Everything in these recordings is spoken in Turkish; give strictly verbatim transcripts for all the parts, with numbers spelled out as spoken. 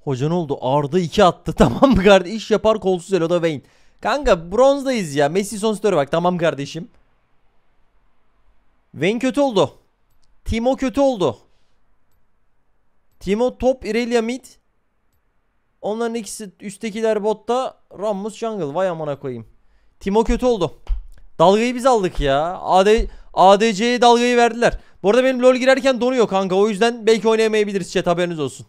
Hoca ne oldu? Arda iki attı. Tamam mı kardeş? İş yapar kolsuz Elo'da Vayne. Kanka bronzdayız ya. Messi son story bak. Tamam kardeşim. Vayne kötü oldu. Timo kötü oldu. Timo top, Irelia mid. Onların ikisi üsttekiler botta. Ramos jungle. Vay amına koyayım. Timo kötü oldu. Dalgayı biz aldık ya. AD, A D C'ye dalgayı verdiler. Bu arada benim LoL girerken donuyor kanka. O yüzden belki oynayamayabiliriz chat, haberiniz olsun.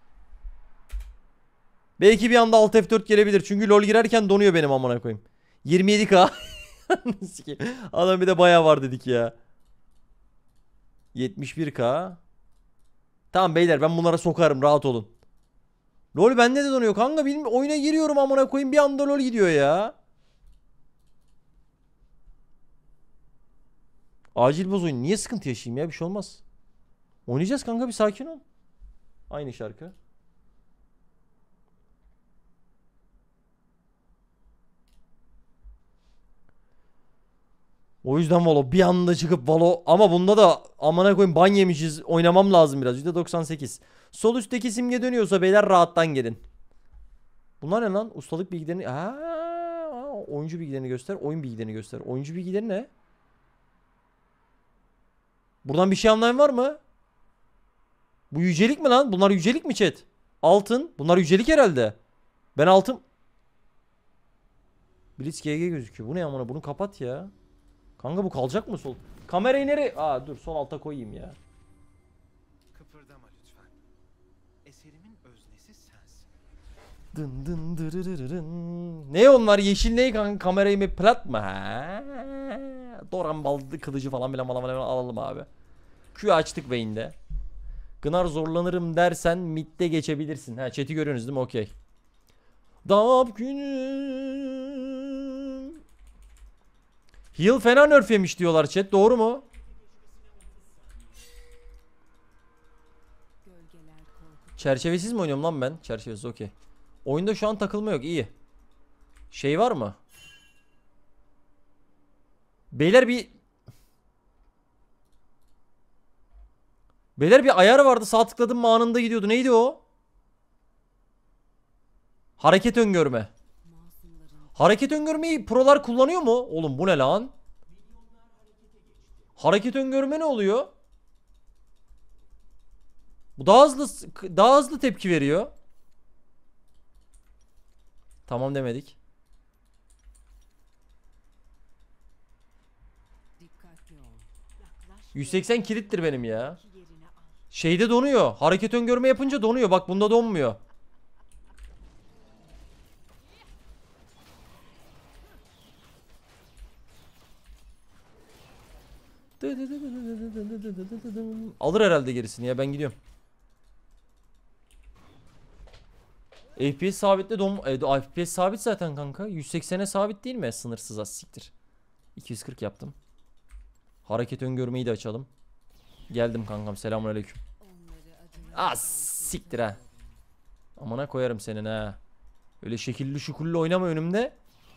Belki bir anda Alt F dört gelebilir. Çünkü LoL girerken donuyor benim amına koyayım. yirmi yedi K. Adam bir de bayağı var dedik ya. yetmiş bir K. Tamam beyler, ben bunlara sokarım, rahat olun. LoL bende de donuyor kanka. Bilmiyorum, oyuna giriyorum amına koyayım, bir anda LoL gidiyor ya. Acil boz oyun. Niye sıkıntı yaşayayım ya? Bir şey olmaz. Oynayacağız kanka, bir sakin ol. Aynı şarkı. O yüzden Valo bir anda çıkıp Valo, ama bunda da amına koyayım ban yemişiz. Oynamam lazım biraz. yüzde doksan sekiz. Sol üstteki simge dönüyorsa beyler rahattan gelin. Bunlar ne lan? Ustalık bilgilerini... Aa, oyuncu bilgilerini göster. Oyun bilgilerini göster. Oyuncu bilgileri ne? Buradan bir şey anlayan var mı? Bu yücelik mi lan? Bunlar yücelik mi chat? Altın. Bunlar yücelik herhalde. Ben altın... Blitz G G gözüküyor. Bu ne amına? Bunu kapat ya. Kanka bu kalacak mı sol? Kamerayı nereye? Aa dur, sol alta koyayım ya. Kıpırdama lütfen. Eserimin öznesi sensin. Dın dın dırırırın. Ne onlar? Yeşil ne kanka? Kamerayı mı plat mı? Ha? Doran baldı kılıcı falan bile falan falan alalım abi. Q açtık Vayne'de. Gınar zorlanırım dersen midde geçebilirsin. Ha chat'i görüyorsunuz değil mi? Okey. Dap günüm. Heal fena nerf yemiş diyorlar chat. Doğru mu? Çerçevesiz mi oynuyorum lan ben? Çerçevesiz, okey. Oyunda şu an takılma yok, iyi. Şey var mı? Beyler bir... Beyler bir ayar vardı, sağ tıkladım mı anında gidiyordu. Neydi o? Hareket öngörme. Hareket öngörmeyi prolar kullanıyor mu? Oğlum bu ne lan? Hareket öngörme ne oluyor? Bu daha hızlı daha hızlı tepki veriyor. Tamam demedik. yüz seksen kilittir benim ya. Şeyde donuyor. Hareket öngörme yapınca donuyor. Bak bunda donmuyor. Alır herhalde gerisini ya, ben gidiyorum. F P S sabitle don... E, F P S sabit zaten kanka. yüz seksene sabit değil mi? Sınırsız az siktir. iki yüz kırk yaptım. Hareket öngörmeyi de açalım. Geldim kankam, selamünaleyküm. Az siktir ha. Amına koyarım senin ha. Öyle şekilli şukullu oynama önümde.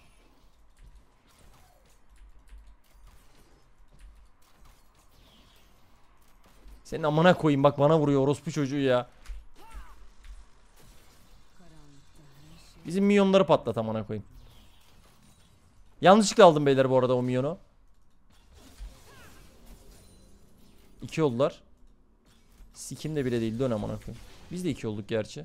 Senin amına koyayım, bak bana vuruyor orospu çocuğu ya. Bizim minyonları patlat amına koyayım. Yanlışlıkla aldım beyler bu arada o minyonu. İki oldular. Sikim de bile değil, dön amına koyayım. Biz de iki olduk gerçi.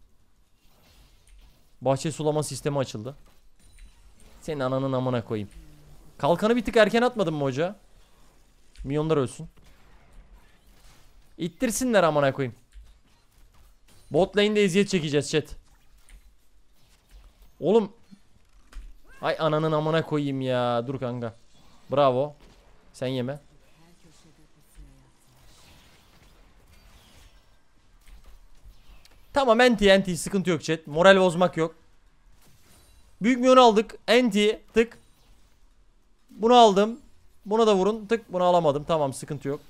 Bahçe sulama sistemi açıldı. Senin ananın amına koyayım. Kalkanı bir tık erken atmadın mı hoca? Minyonlar ölsün. İttirsinler amına koyayım. Bot lane'de eziyet çekeceğiz chat. Oğlum. Ay ananın amına koyayım ya. Dur kanka. Bravo. Sen yeme. Tamam, anti anti sıkıntı yok chat. Moral bozmak yok. Büyük milyon aldık. Anti tık. Bunu aldım. Buna da vurun. Tık, bunu alamadım. Tamam, sıkıntı yok.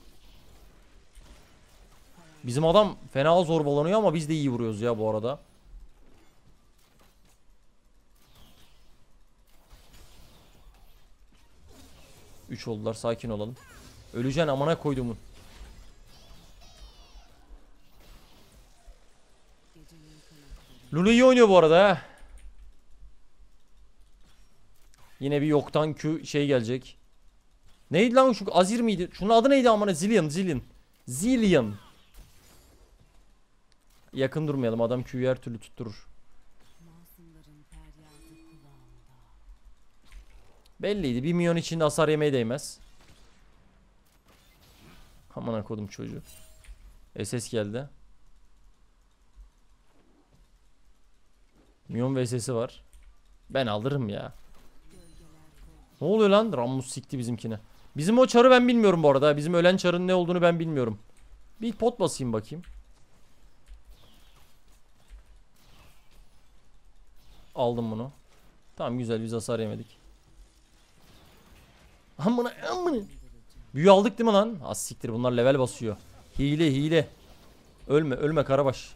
Bizim adam fena zorbalanıyor ama biz de iyi vuruyoruz ya bu arada. üç oldular, sakin olalım. Öleceksin amına koyduğumun. Lulu iyi oynuyor bu arada ha. Yine bir yoktan Q şey gelecek. Neydi lan şu Azir miydi? Şunun adı neydi amına? Zillion, Zillion. Zillion. Yakın durmayalım, adam Q'yu her türlü tutturur. Belliydi, bir milyon için hasar yemeye değmez. Aman kodum çocuğu. S S geldi. Milyon V S'si var. Ben alırım ya. Ne oluyor lan? Rammus sikti bizimkine. Bizim o çarı ben bilmiyorum bu arada. Bizim ölen çarın ne olduğunu ben bilmiyorum. Bir pot basayım bakayım. Aldım bunu. Tamam güzel, biz hasar yemedik. Amına amına. Büyü aldık değil mi lan? Az siktir, bunlar level basıyor. Hile hile. Ölme ölme Karabaş.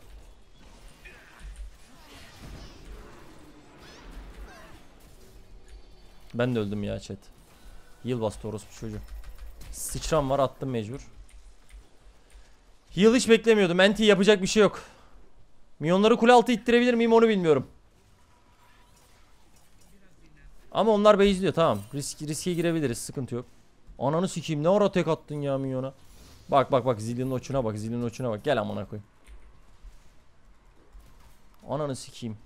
Ben de öldüm ya chat. Heal bastı orospu çocuğu. Sıçram var, attım mecbur. Heal hiç beklemiyordum. Anti yapacak bir şey yok. Minyonları kule altı ittirebilir miyim onu bilmiyorum. Ama onlar base'liyor, tamam. Risk, riske girebiliriz, sıkıntı yok. Ananı sikeyim, ne ara tek attın ya minyona. Bak bak bak, zilin oçuna bak, zilin oçuna bak. Gel amına koyayım. Ananı sikeyim.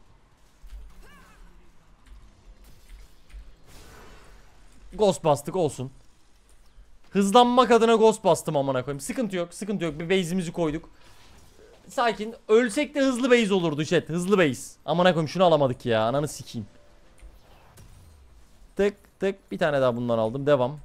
Ghost bastık olsun. Hızlanmak adına ghost bastım amına koyayım. Sıkıntı yok, sıkıntı yok. Bir base'imizi koyduk. Sakin. Ölsek de hızlı base olurdu chat. Hızlı base. Amına koyayım, şunu alamadık ya. Ananı sikeyim. Tık tık, bir tane daha bundan aldım. Devam.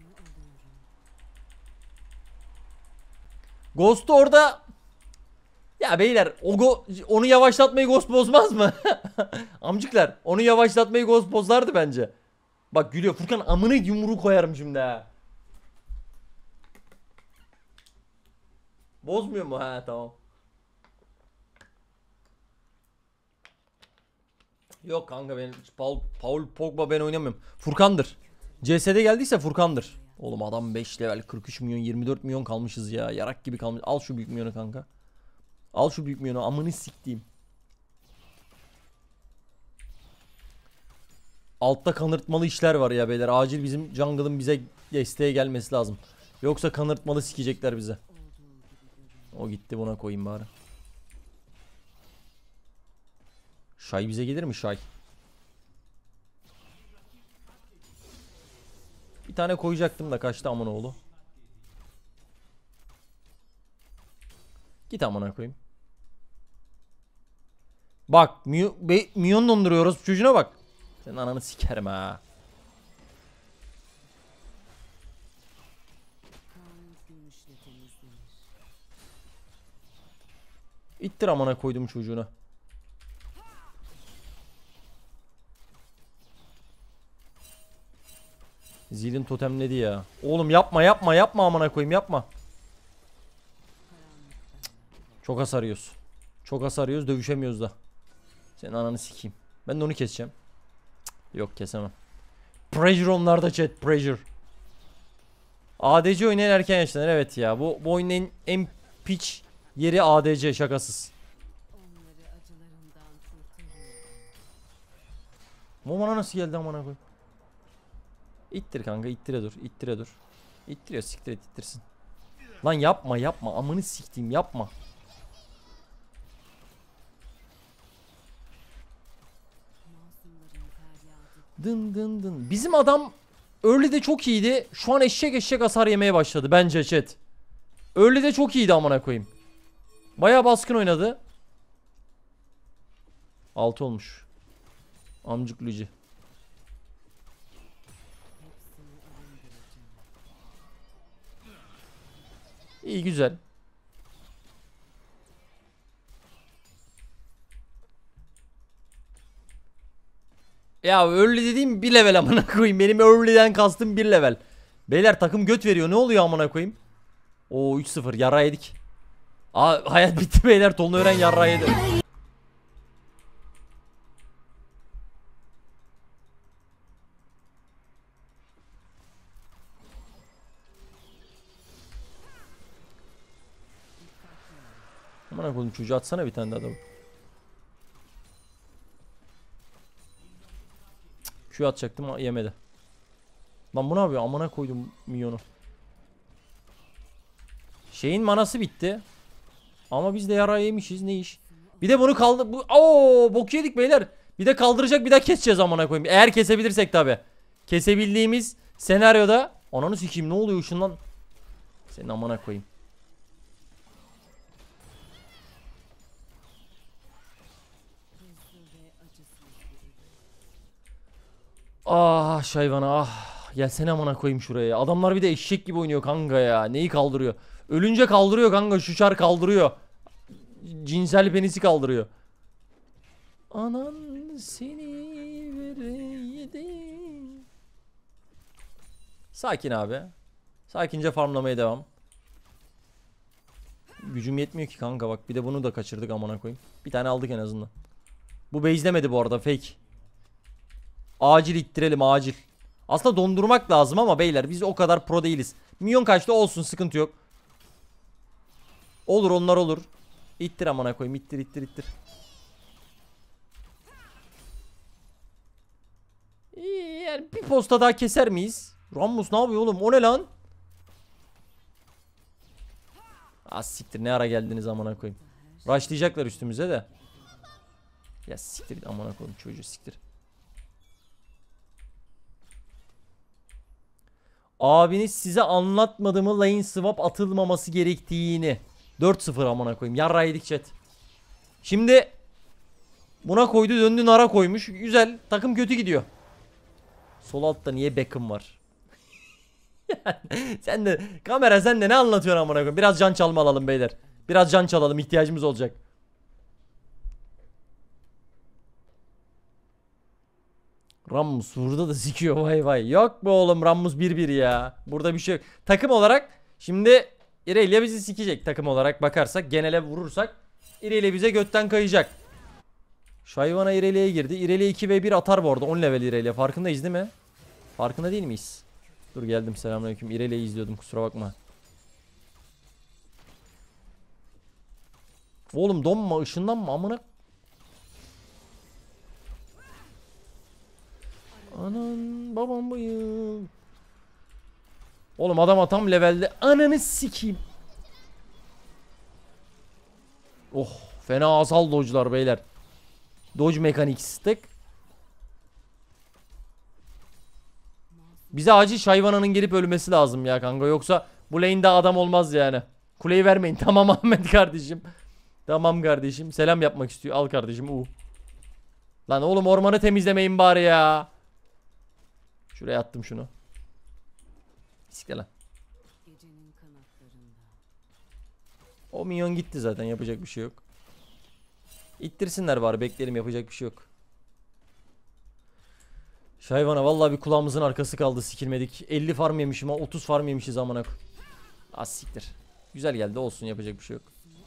Ghost'u orada. Ya beyler, o go onu yavaşlatmayı Ghost bozmaz mı? Amcıklar, onu yavaşlatmayı Ghost bozardı bence. Bak gülüyor Furkan, amına yumruğu koyarım şimdi ha. Bozmuyor mu? Ha tamam. Yok kanka, ben Paul, Paul Pogba ben oynamıyorum. Furkan'dır. C S'de geldiyse Furkan'dır. Oğlum adam beş level, kırk üç milyon, yirmi dört milyon kalmışız ya. Yarak gibi kalmış. Al şu büyük milyonu kanka. Al şu büyük milyonu, amını siktiğim. Altta kanırtmalı işler var ya beyler. Acil bizim jungle'ın bize desteğe gelmesi lazım. Yoksa kanırtmalı sikecekler bize. O gitti, buna koyayım bari. Şay bize gelir mi Şay? Bir tane koyacaktım da kaçtı amına oğlu. Git amına koyayım. Bak minyon donduruyoruz, çocuğuna bak. Senin ananı sikerim ha. İttir amına koydum çocuğuna. Zilin totemledi ya. Oğlum yapma yapma yapma amına koyayım, yapma. Çok hasar yiyoruz. Çok hasar yiyoruz, dövüşemiyoruz da. Senin ananı sikeyim. Ben de onu keseceğim. Yok kesemem. Pressure onlarda chat, pressure. A D C oynayan erken yaşlanır, evet ya. Bu, bu oyunun en, en piç yeri A D C, şakasız. Bu bana nasıl geldi amına koy. İttir kanka, ittire dur, ittire dur. İttiriyor, siktir et, ittirsin. Lan yapma yapma, amını siktiğim, yapma. Dın dın dın. Bizim adam early'de çok iyiydi. Şu an eşek eşek hasar yemeye başladı bence chat. Early'de çok iyiydi amına koyayım. Bayağı baskın oynadı. altı olmuş. Amcık Luigi. İyi güzel. Ya early dediğim bir level amına koyayım. Benim early'den kastım bir level. Beyler takım göt veriyor. Ne oluyor amına koyayım? Oo üç sıfır yara yedik. Aa hayat bitti beyler. Tolunu öğren yara yedi. Amına koyayım çocuğu, atsana bir tane daha da. Q atacaktım yemedi. Lan bu ne yapıyor? Amına koydum minyonu. Şeyin manası bitti. Ama biz de yara yemişiz. Ne iş? Bir de bunu kaldı. Bu Oo, bok yedik beyler. Bir de kaldıracak, bir daha keseceğiz amına koyayım. Eğer kesebilirsek tabi. Kesebildiğimiz senaryoda. Ananı sikeyim, ne oluyor ışından? Senin amına koyayım. Ah şayvana ah. Gelsene amına koyayım şuraya. Adamlar bir de eşek gibi oynuyor kanka ya. Neyi kaldırıyor? Ölünce kaldırıyor kanka. Şu çar kaldırıyor. Cinsel penisi kaldırıyor. Anan seni vereydi. Sakin abi. Sakince farmlamaya devam. Gücüm yetmiyor ki kanka, bak bir de bunu da kaçırdık amına koyayım. Bir tane aldık en azından. Bu base'lemedi bu arada, fake. Acil ittirelim, acil. Aslında dondurmak lazım ama beyler biz o kadar pro değiliz. Minyon kaçtı, olsun, sıkıntı yok. Olur, onlar olur. İttir amına koyayım, ittir ittir ittir. İyi yani, bir posta daha keser miyiz? Rammus ne yapıyor oğlum, o ne lan? Az siktir, ne ara geldiniz amına koyayım. Rushlayacaklar üstümüze de. Ya siktir amına koyayım çocuğu, siktir. Abiniz size anlatmadı mı lane swap atılmaması gerektiğini? dört sıfır amına koyayım. Yarra yedik chat. Şimdi buna koydu, döndü nara koymuş. Güzel. Takım kötü gidiyor. Sol altta niye Beckham var? Sen de kamera, sen de ne anlatıyorsun amına koyayım? Biraz can çalma alalım beyler. Biraz can çalalım, ihtiyacımız olacak. Rammus burada da sikiyor, vay vay. Yok be oğlum, Rammus bir bir ya. Burada bir şey yok. Takım olarak şimdi İrelia bizi sikecek, takım olarak bakarsak. Genele vurursak İrelia bize götten kayacak. Şu hayvana İrelia'ya girdi. İrelia iki ve bir atar bu arada. on level İrelia. Farkındayız değil mi? Farkında değil miyiz? Dur geldim, selamünaleyküm. İrelia'yı izliyordum, kusura bakma. Oğlum donma, ışınlanma amına. Anan babam bıyık. Oğlum adam tam levelde. Ananı sikeyim. Oh, fena asal dodge'lar beyler. Dodge mechanics tık. Bize acil Şayvana'nın gelip ölmesi lazım ya kanka, yoksa bu lane'de adam olmaz yani. Kuleyi vermeyin. Tamam Ahmet kardeşim. Tamam kardeşim. Selam yapmak istiyor. Al kardeşim. U. Lan oğlum ormanı temizlemeyin bari ya. Şuraya attım şunu. Siktir lan. O minyon gitti zaten, yapacak bir şey yok. İttirsinler bari, bekleyelim, yapacak bir şey yok. Şayvana vallahi bir kulağımızın arkası kaldı, sikilmedik. elli farm yemişim ha, otuz farm yemişiz amına. Az siktir. Güzel geldi, olsun, yapacak bir şey yok.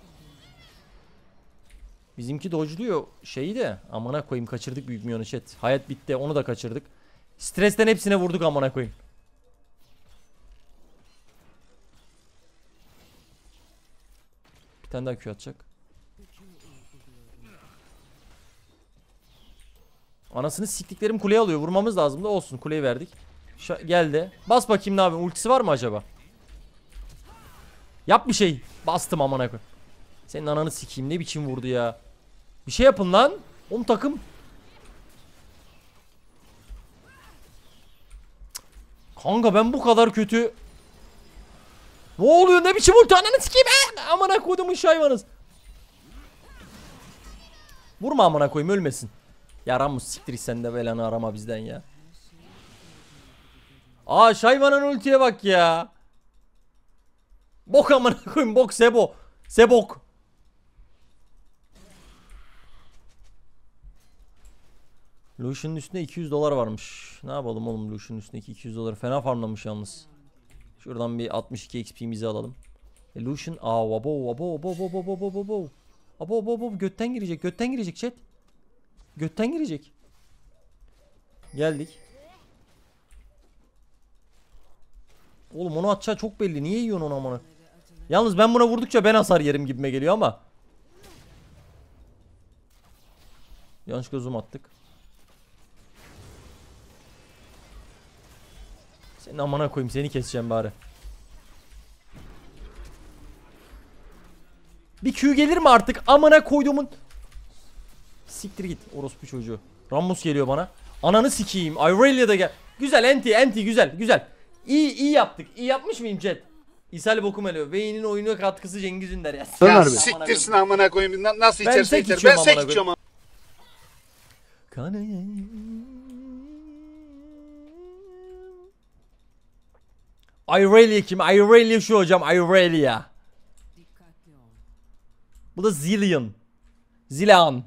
Bizimki dodge'luyor şeyi de amına koyayım, kaçırdık büyük minyonu chat. Hayat bitti, onu da kaçırdık. Stresten hepsine vurduk amına koyayım. Bir tane daha Q atacak. Anasını siktiklerim kuleye alıyor. Vurmamız lazım da, olsun, kuleyi verdik. Ş geldi. Bas bakayım, ne yapayım? Ultisi var mı acaba? Yap bir şey. Bastım amına koyayım. Senin ananı sikeyim, ne biçim vurdu ya. Bir şey yapın lan. Oğlum takım. Kanka ben bu kadar kötü. Ne oluyor, ne biçim ulti, ananı sikeyim be. Amına koyduğumun hayvanız. Vurma amına koyayım, ölmesin. Ya Ramus siktir, sen de belanı arama bizden ya. Aa Şayvan'ın ultiye bak ya. Bok amına koyayım, bok sebo. Sebok. Lucian'ın üstünde iki yüz dolar varmış. Ne yapalım oğlum, Lucian'ın üstündeki iki yüz dolar fena farmlamış yalnız. Şuradan bir altmış iki X P'mizi alalım. E Lucian aa abo abo abo abo abo abo abo. Abo abo abo, götten girecek, götten girecek chat. Götten girecek. Geldik. Oğlum onu atacağı çok belli. Niye yiyorsun onu amına? Yalnız ben buna vurdukça ben hasar yerim gibime geliyor ama. Yanlışlıkla zoom attık. Senin amına koyayım, seni keseceğim bari. Bir Q gelir mi artık? Amına koyduğumun. Siktir git orospu çocuğu. Rammus geliyor bana. Ananı sikeyim. Irelia da gel. Güzel enti enti güzel güzel. İyi iyi yaptık. İyi yapmış mıyım chat? İshal bokum eliyor. Vayne'in oyuna katkısı Cengiz Ünder ya. Ya siktirsin amına koyayım. Na- Nasıl Ben içerse tek içer. içiyorum Ben sek amına içiyorum. Irelia kim? Irelia şu hocam. Irelia. Bu da Zillion. Zilan.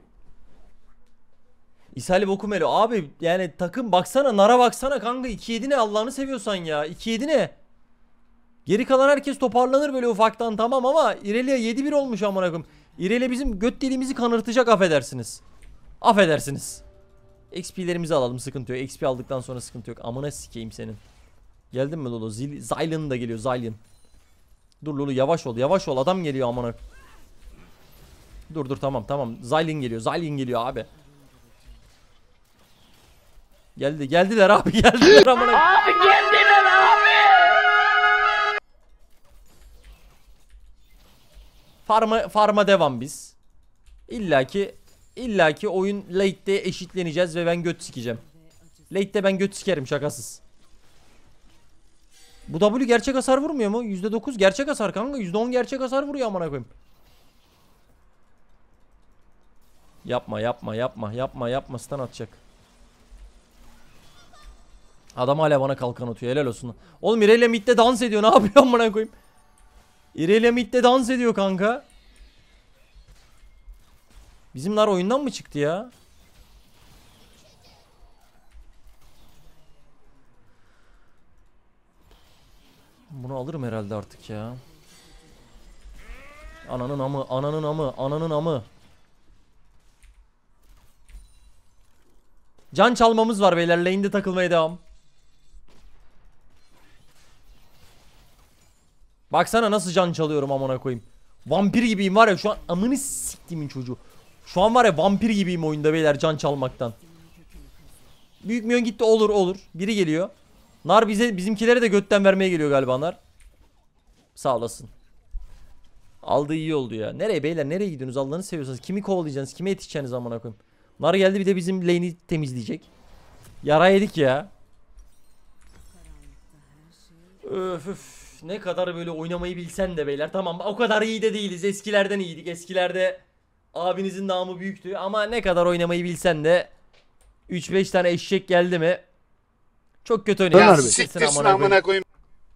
İshal bokum eliyor. Abi yani takım baksana. Nara baksana kanka. iki yedi ne Allah'ını seviyorsan ya. iki yedi ne? Geri kalan herkes toparlanır böyle ufaktan tamam ama İrelia yedi bir olmuş amına koyayım. İrelia bizim göt deliğimizi kanırtacak affedersiniz. Affedersiniz. X P'lerimizi alalım sıkıntı yok. X P aldıktan sonra sıkıntı yok. Amına sikeyim senin. Geldin mi Lolo? Zylian da geliyor Zylian. Dur Lolo yavaş ol yavaş ol adam geliyor amına. Dur dur tamam tamam. Zylian geliyor Zylian geliyor abi. Geldi geldiler abi geldiler amına. Abi geldiler abi. Farma, farma devam biz. İlla ki illa ki oyun late'de eşitleneceğiz ve ben göt sikeceğim. Late'de ben göt sikerim şakasız. Bu W gerçek hasar vurmuyor mu? yüzde dokuz gerçek hasar kanka. yüzde on gerçek hasar vuruyor amına koyayım. Yapma yapma yapma yapma yapma stun atacak. Adam hala bana kalkan atıyor helal olsun. Oğlum Irelia midde dans ediyor ne yapıyor amına koyayım. Irelia midde dans ediyor kanka. Bizimler oyundan mı çıktı ya? Bunu alırım herhalde artık ya. Ananın amı, ananın amı, ananın amı. Can çalmamız var beyler. Lane'de takılmaya devam. Baksana nasıl can çalıyorum amına koyayım. Vampir gibiyim var ya şu an. Amını siktimin çocuğu. Şu an var ya vampir gibiyim oyunda beyler can çalmaktan. Büyük milyon gitti olur olur. Biri geliyor. Nar bize bizimkilere de götten vermeye geliyor galiba Nar. Sağ olasın. Aldığı iyi oldu ya. Nereye beyler nereye gidiyorsunuz Allah'ını seviyorsanız. Kimi kovalayacaksınız kime yetişeceksiniz amına koyayım. Nar geldi bir de bizim lane'i temizleyecek. Yara yedik ya. Öf öf. Ne kadar böyle oynamayı bilsen de beyler. Tamam o kadar iyi de değiliz. Eskilerden iyiydik. Eskilerde abinizin namı büyüktü. Ama ne kadar oynamayı bilsen de üç beş tane eşek geldi mi çok kötü oynuyor. Ya siktirsin amına koyayım.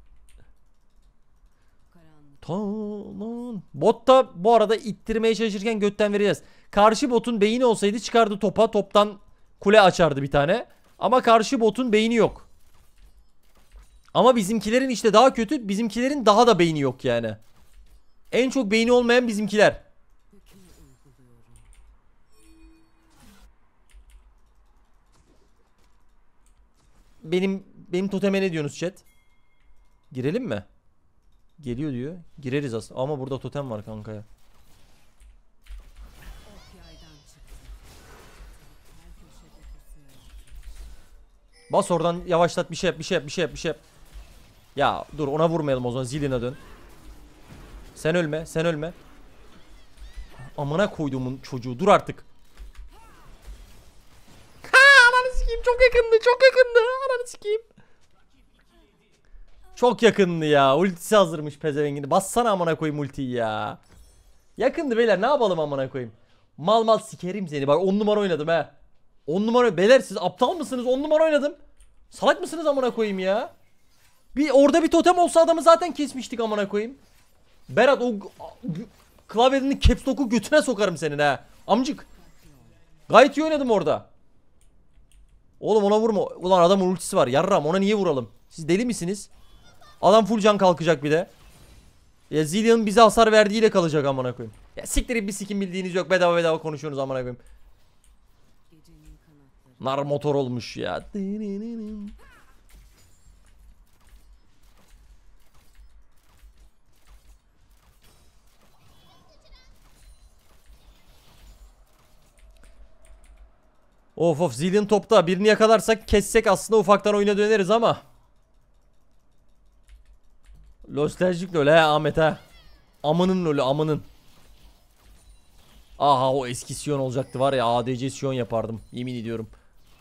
Tamam. Botta bu arada ittirmeye çalışırken götten vereceğiz. Karşı botun beyni olsaydı çıkardı topa. Toptan kule açardı bir tane. Ama karşı botun beyni yok. Ama bizimkilerin işte daha kötü. Bizimkilerin daha da beyni yok yani. En çok beyni olmayan bizimkiler. Benim benim toteme ne diyorsunuz chat? Girelim mi? Geliyor diyor. Gireriz aslında. Ama burada totem var kanka ya. Bas oradan yavaşlat bir şey yap bir şey yap bir şey yap bir şey yap. Ya dur ona vurmayalım o zaman Zillion'a dön. Sen ölme sen ölme. Amına koyduğumun çocuğu dur artık. Ha ananı sikeyim çok yakındı çok yakındı ananı sikeyim. Çok yakındı ya ultisi hazırmış pezevengini. Bassana amına koyayım ultiyi ya. Yakındı beyler ne yapalım amına koyayım. Mal mal sikerim seni bak on numara oynadım he. on numara beyler siz aptal mısınız on numara oynadım. Salak mısınız amına koyayım ya? Bir orada bir totem olsa adamı zaten kesmiştik amına koyayım. Berat o klavyenin caps lock'u götüne sokarım senin ha. Amcık. Gayet iyi oynadım orada. Oğlum ona vurma. Ulan adamın ultisi var. Yarram ona niye vuralım? Siz deli misiniz? Adam full can kalkacak bir de. Ya Zillion'un bize hasar verdiğiyle kalacak amına koyayım. Ya siktirip bir sikim bildiğiniz yok. Bedava bedava konuşuyorsunuz amına koyayım. Nar motor olmuş ya. Of of Zillion topta birini yakalarsak kessek aslında ufaktan oyuna döneriz ama Nostaljik lol he Ahmet ha. Amının lolü amının. Aha o eski Sion olacaktı var ya, A D C Sion yapardım yemin ediyorum.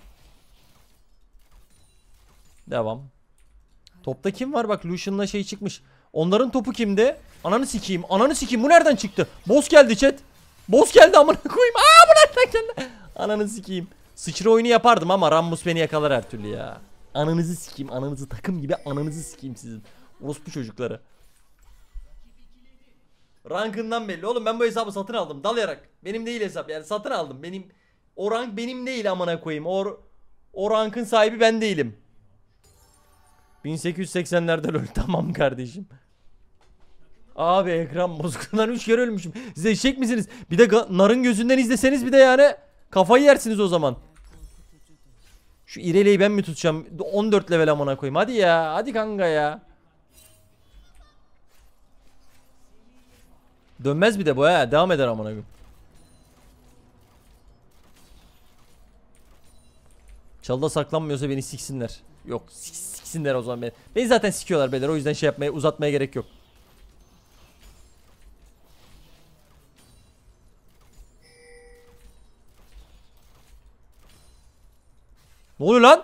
Devam. Topta kim var bak, Lucian'la şey çıkmış. Onların topu kimde? Ananı sikeyim, ananı sikeyim, bu nereden çıktı? Boss geldi chat. Boss geldi amına koyayım. Aa bu nereden geldi? Ananı sikeyim. Sıçra oyunu yapardım ama Rammus beni yakalar her türlü ya. Ananızı sikeyim, ananızı takım gibi ananızı sikeyim sizin. Orospu çocukları. Rankından belli oğlum, ben bu hesabı satın aldım dalayarak. Benim değil hesap yani, satın aldım. Benim o rank benim değil amına koyayım. O o rankın sahibi ben değilim. bin sekiz yüz seksenlerde lol tamam kardeşim. Abi ekran bozukluğundan üç kere ölmüşüm. Siz eşek misiniz? Bir de narın gözünden izleseniz bir de yani kafayı yersiniz o zaman. Şu İrelia'yı ben mi tutacağım? on dört level amına koyayım. Hadi ya. Hadi kanka ya. Dönmez bir de bu ha. Devam eder amına koyayım. Çalıda saklanmıyorsa beni siksinler. Yok sik siksinler o zaman beni. Beni zaten sikiyorlar beyler. O yüzden şey yapmaya, uzatmaya gerek yok. Ne oluyor lan?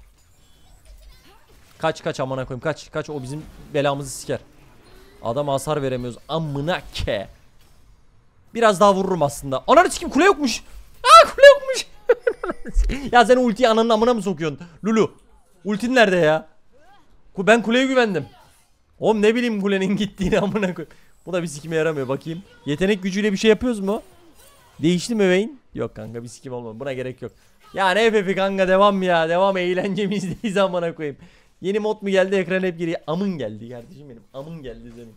Kaç kaç amına koyayım, kaç kaç, o bizim belamızı siker. Adam hasar veremiyoruz amına ke. Biraz daha vururum aslında. Ananı sikeyim, kule yokmuş. Aa kule yokmuş. Ya sen ultiyi ananın amına mı sokuyorsun Lulu? Ultin nerede ya? Ben kuleye güvendim. Oğlum ne bileyim kulenin gittiğini amına koy. Bu da bir sikime yaramıyor, bakayım. Yetenek gücüyle bir şey yapıyoruz mu? Değişti mi Vayne? Yok kanka, bir sikim olmadı. Buna gerek yok. Ya ne F F kanka, devam ya. Devam, eğlencemizdeyiz amına koyayım. Yeni mod mu geldi, ekran hep geriye. Amın geldi kardeşim benim. Amın geldi senin.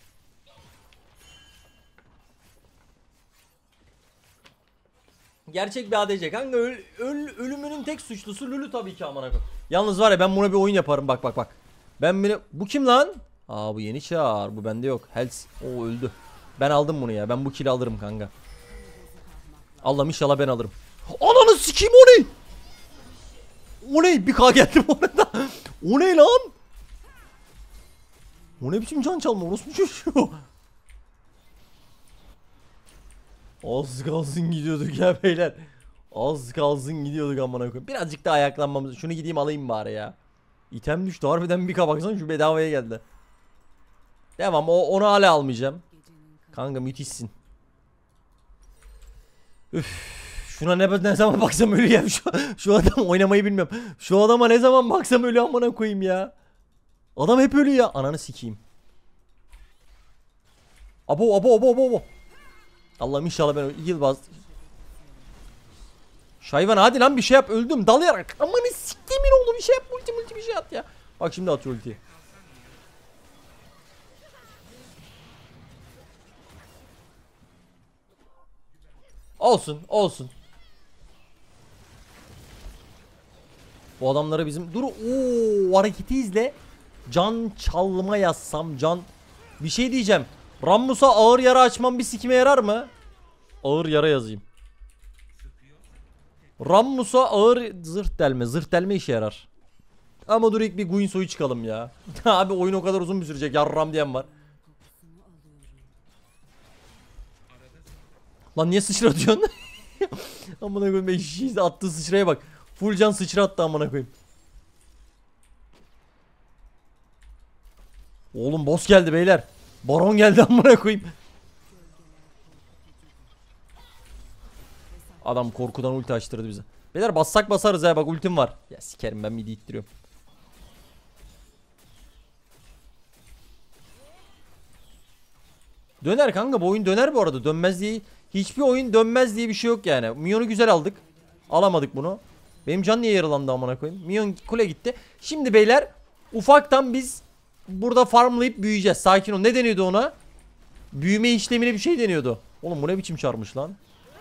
Gerçek bir A D C kanka, öl, öl, ölümünün tek suçlusu Lulu tabii ki amına koyayım. Yalnız var ya, ben buna bir oyun yaparım, bak bak bak. Ben beni, bu kim lan? Aa bu yeni çağır, bu bende yok. Health, o öldü. Ben aldım bunu ya, ben bu kill'i alırım kanka. Allah'ım inşallah ben alırım. Ananı sikeyim, o ne? O ne? Bir K geldim orada. O ne lan? O ne biçim can çalma, orospu çocuğu. Az kalsın gidiyorduk ya beyler. Az kalsın gidiyorduk amına koyayım. Birazcık daha ayaklanmamız. Şunu gideyim alayım bari ya. İtem düştü harbiden, bir K baksana, şu bedavaya geldi. Devam, o onu hala almayacağım. Kanka müthişsin. Üf. Şuna ne, ne zaman baksam ölüyorum. Şu, şu adam oynamayı bilmiyorum. Şu adama ne zaman baksam ölüyor amına koyayım ya. Adam hep ölüyor ya. Ananı sikeyim. Abo abo abo abo. Allah'ım inşallah ben heal bas. Şayvan hadi lan bir şey yap, öldüm dalayarak. Amanı siktimin oğlu, bir şey yap, multi multi bir şey at ya. Bak şimdi atıyor ultiyi. Olsun olsun. Bu adamları bizim dur ooo hareketi izle. Can çalma yazsam, can bir şey diyeceğim. Rammus'a ağır yara açmam bir sikime yarar mı? Ağır yara yazayım. Rammus'a ağır zırh delme. Zırh delme işe yarar. Ama dur ilk bir Guinsoo'yu çıkalım ya. Abi oyun o kadar uzun bir sürecek. Yarram diyen var. Lan niye sıçratıyorsun? Amına koyayım, eşeğiz attığı sıçraya bak. Full can sıçra attı amına koyayım. Oğlum boss geldi beyler. Baron geldi amına koyayım. Adam korkudan ulti açtırdı bize. Beyler bassak basarız ya, bak ultim var. Ya sikerim, ben midi ittiriyorum. Döner kanka, bu oyun döner bu arada, dönmez diye. Hiçbir oyun dönmez diye bir şey yok yani. Minyon'u güzel aldık. Alamadık bunu. Benim can niye yaralandı amına koyayım? Minyon kule gitti. Şimdi beyler ufaktan biz burada farmlayıp büyüyeceğiz. Sakin ol. Ne deniyordu ona? Büyüme işlemine bir şey deniyordu. Oğlum bu ne biçim çarmış lan?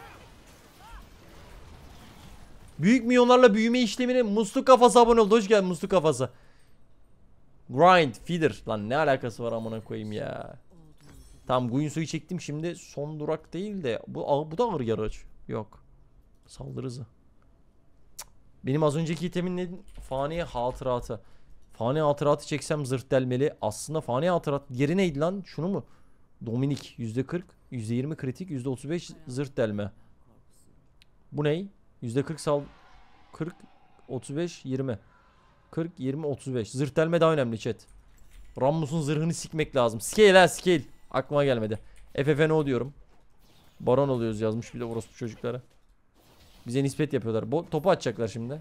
Büyük milyonlarla büyüme işlemine musluk kafası abone oldu. Hoş geldin musluk kafası. Grind, feeder. Lan ne alakası var amına koyayım ya. Tamam Guinsoo'yu çektim, şimdi son durak değil de bu, bu da ağır yara aç. Yok. Saldırı hızı. Benim az önceki itemin ne? Fani hatıratı. Fani hatıratı çeksem zırh delmeli. Aslında fani hatırat geri neydi lan? Şunu mu? Dominik yüzde kırk, yüzde yirmi kritik, yüzde otuz beş zırh delme. Bu ney? yüzde kırk sal kırk, otuz beş, yirmi. kırk, yirmi, otuz beş. Zırh delme daha önemli chat. Rammus'un zırhını sikmek lazım. Scale ha scale. Aklıma gelmedi. F F N O diyorum. Baron oluyoruz yazmış bir de orospu çocuklara. Bize nispet yapıyorlar. Bo topu atacaklar şimdi.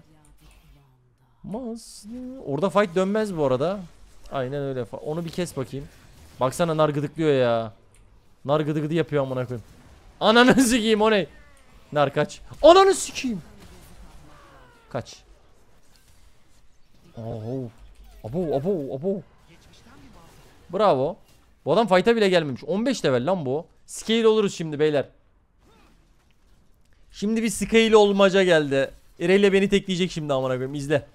Mas. Orada fight dönmez bu arada. Aynen öyle. Onu bir kes bakayım. Baksana nar gıdıklıyor ya. Nar gıdı gıdı yapıyor amına koyayım. Ananı sikeyim o ne? Nar kaç. Ananı sikeyim. Kaç. Oh. Abo abo abo. Bravo. Bu adam fight'a bile gelmemiş. on beş level lan bu. Scale oluruz şimdi beyler. Şimdi bir scale olmaca geldi. İrelia beni tekleyecek şimdi amına koyayım. İzle.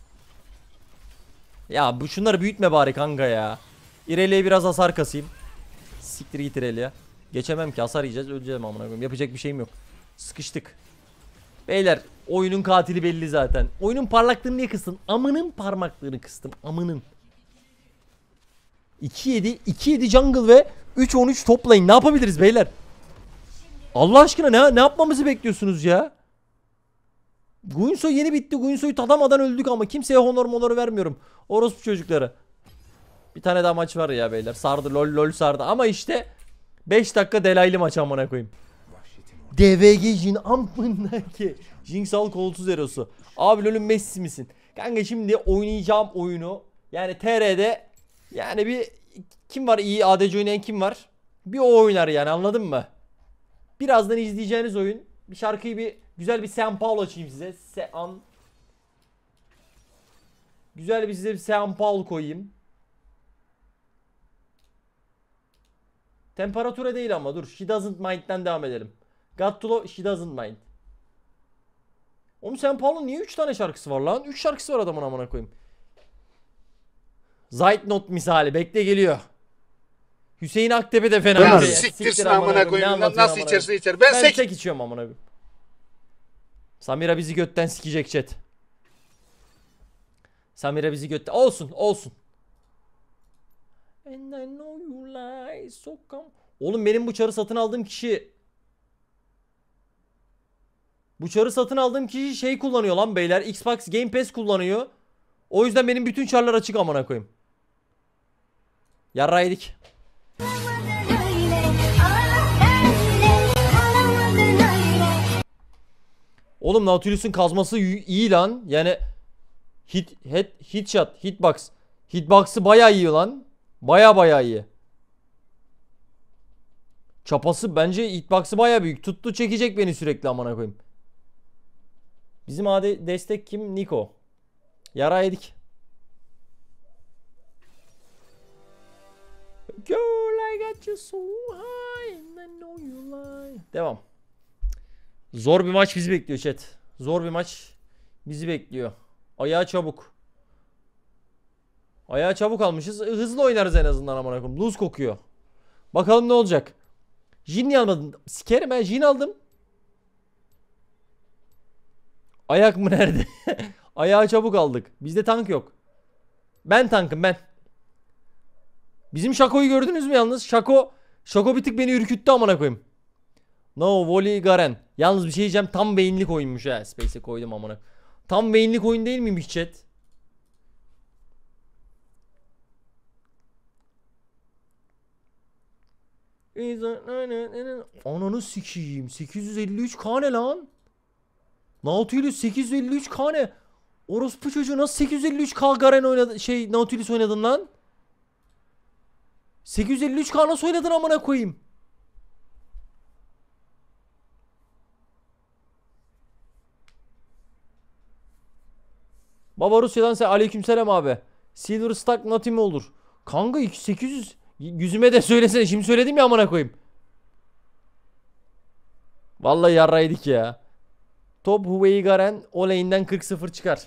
Ya bu şunları büyütme bari kanka ya. İrelia'ya biraz hasar kasayım. Siktir git İrelia. Geçemem ki, hasar yiyeceğiz, öleceğim amına koyayım. Yapacak bir şeyim yok. Sıkıştık. Beyler oyunun katili belli zaten. Oyunun parlaklığını niye kıstın? Amının parmaklığını kıstım. Amının. iki yedi iki yedi jungle ve üç on üç toplayın. Ne yapabiliriz beyler? Allah aşkına ne ne yapmamızı bekliyorsunuz ya? Guinsoo yeni bitti. Guinsoo'yu tadamadan öldük ama kimseye honor monor vermiyorum. Orospu çocukları. Bir tane daha maç var ya beyler. Sardı lol lol sardı ama işte beş dakika delaylı maç amına koyayım. D V G Jin amındaki Jinxal kolsuz erosu. Abi lolün Messi misin? Kanka şimdi oynayacağım oyunu. Yani T R'de yani bir kim var iyi A D C oynayan kim var? Bir o oynar yani, anladın mı? Birazdan izleyeceğiniz oyun. Bir şarkıyı bir güzel bir Sean Paul açayım size. Sean. Güzel bir size bir Sean Paul koyayım. Temperature değil ama dur. She doesn't mind'den devam edelim. Got to love, she doesn't mind. Oğlum Sean Paul'un niye üç tane şarkısı var lan? üç şarkısı var adamın amına koyayım. Zeitnot misali bekle geliyor. Hüseyin Aktepe de fena. Nasıl siktirsin amına koyayım? Nasıl içerse içer. Ben, Ben sek sek içiyorum amına koyayım. Samira bizi götten sikecek chat. Samira bizi götten. Olsun olsun. And I know you lie so come. Oğlum benim bu çarı satın aldığım kişi Bu çarı satın aldığım kişi şey kullanıyor lan beyler. Xbox Game Pass kullanıyor. O yüzden benim bütün çarlar açık amına koyayım. Yarra yedik. Oğlum Nautilus'un kazması iyi lan. Yani hit head hitshot, hitbox. Hitbox'ı bayağı iyi lan. Bayağı bayağı iyi. Çapası bence hitbox'ı bayağı büyük. Tuttu çekecek beni sürekli amına koyayım. Bizim adi destek kim? Niko. Yara yedik. Girl, I got you so high and I know you lie. Devam. Zor bir maç bizi bekliyor chat. Zor bir maç bizi bekliyor. Ayağı çabuk. Ayağı çabuk almışız. Hızlı oynarız en azından amına koyayım. Lose kokuyor. Bakalım ne olacak. Jin niye almadın? Sikerim ben Jin aldım. Ayak mı nerede? Ayağı çabuk aldık. Bizde tank yok. Ben tankım ben. Bizim Shaco'yu gördünüz mü yalnız? Shaco Shaco bir tık beni ürküttü amına koyayım. No Voli Garen. Yalnız bir şey diyeceğim, tam beyinlik oyunmuş ha. Space'e koydum amına. Tam beyinlik oyun değil miymiş chat? Ananı sikiyim. sekiz yüz elli üç K ne lan? Nautilus sekiz yüz elli üç K ne? Orospu çocuğu nasıl sekiz yüz elli üç K Garen oynadı, şey Nautilus oynadın lan? sekiz yüz elli üç K nasıl oynadın amına koyayım? Baba Rusya'dan sen aleykümselam abi. Silver Stack Nati mi olur? Kanka sekiz yüz yüzüme de söylesene, şimdi söyledim ya amına koyayım. Vallahi yarraydık ya. Top Huawei Garen o lane'den kırk sıfır çıkar.